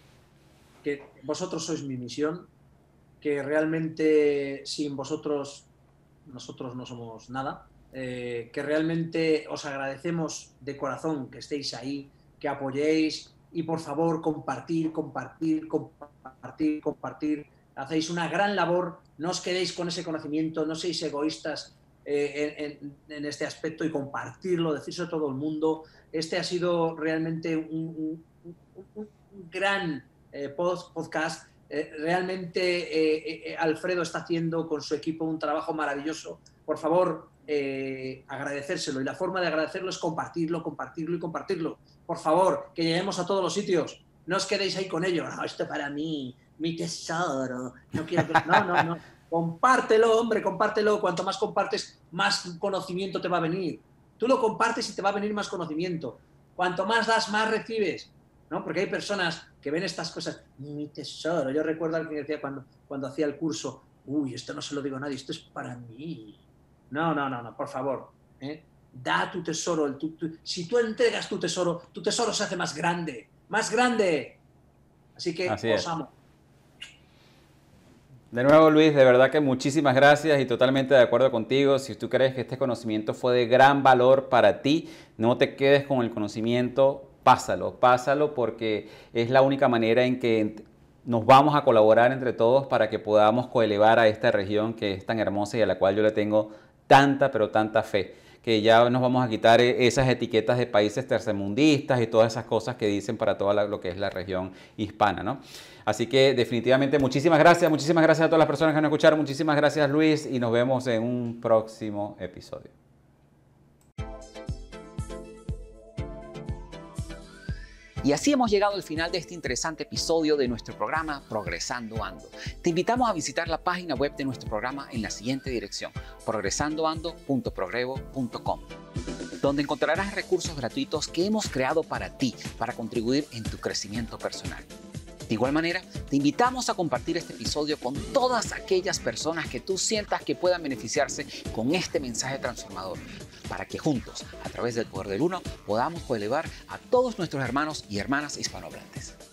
que vosotros sois mi misión, que realmente sin vosotros nosotros no somos nada, eh, que realmente os agradecemos de corazón que estéis ahí, que apoyéis y por favor compartir, compartir, compartir, compartir, hacéis una gran labor, no os quedéis con ese conocimiento, no seáis egoístas eh, en, en, en este aspecto y compartirlo, decírselo a todo el mundo. Este ha sido realmente un, un, un, un gran eh, podcast. Eh, realmente eh, eh, Alfredo está haciendo con su equipo un trabajo maravilloso. Por favor, eh, agradecérselo. Y la forma de agradecerlo es compartirlo, compartirlo y compartirlo. Por favor, que lleguemos a todos los sitios. No os quedéis ahí con ello. No, esto para mí, mi tesoro. No quiero que... No, no, no. Compártelo, hombre, compártelo. Cuanto más compartes, más conocimiento te va a venir. Tú lo compartes y te va a venir más conocimiento. Cuanto más das, más recibes, ¿no? Porque hay personas que ven estas cosas, mi tesoro. Yo recuerdo al que decía cuando, cuando hacía el curso, uy, esto no se lo digo a nadie, esto es para mí. No, no, no, no, por favor, ¿eh? Da tu tesoro. El, tu, tu, si tú entregas tu tesoro, tu tesoro se hace más grande, más grande. Así que Así os es. amo. De nuevo, Luis, de verdad que muchísimas gracias y totalmente de acuerdo contigo. Si tú crees que este conocimiento fue de gran valor para ti, no te quedes con el conocimiento, pásalo, pásalo porque es la única manera en que nos vamos a colaborar entre todos para que podamos coelevar a esta región que es tan hermosa y a la cual yo le tengo tanta, pero tanta fe, que ya nos vamos a quitar esas etiquetas de países tercermundistas y todas esas cosas que dicen para toda la, lo que es la región hispana, ¿no? Así que definitivamente muchísimas gracias, muchísimas gracias a todas las personas que nos escucharon, muchísimas gracias Luis y nos vemos en un próximo episodio. Y así hemos llegado al final de este interesante episodio de nuestro programa Progresando Ando. Te invitamos a visitar la página web de nuestro programa en la siguiente dirección, progresando ando punto progrevo punto com, donde encontrarás recursos gratuitos que hemos creado para ti, para contribuir en tu crecimiento personal. De igual manera, te invitamos a compartir este episodio con todas aquellas personas que tú sientas que puedan beneficiarse con este mensaje transformador, para que juntos, a través del poder del uno, podamos coelevar a todos nuestros hermanos y hermanas hispanohablantes.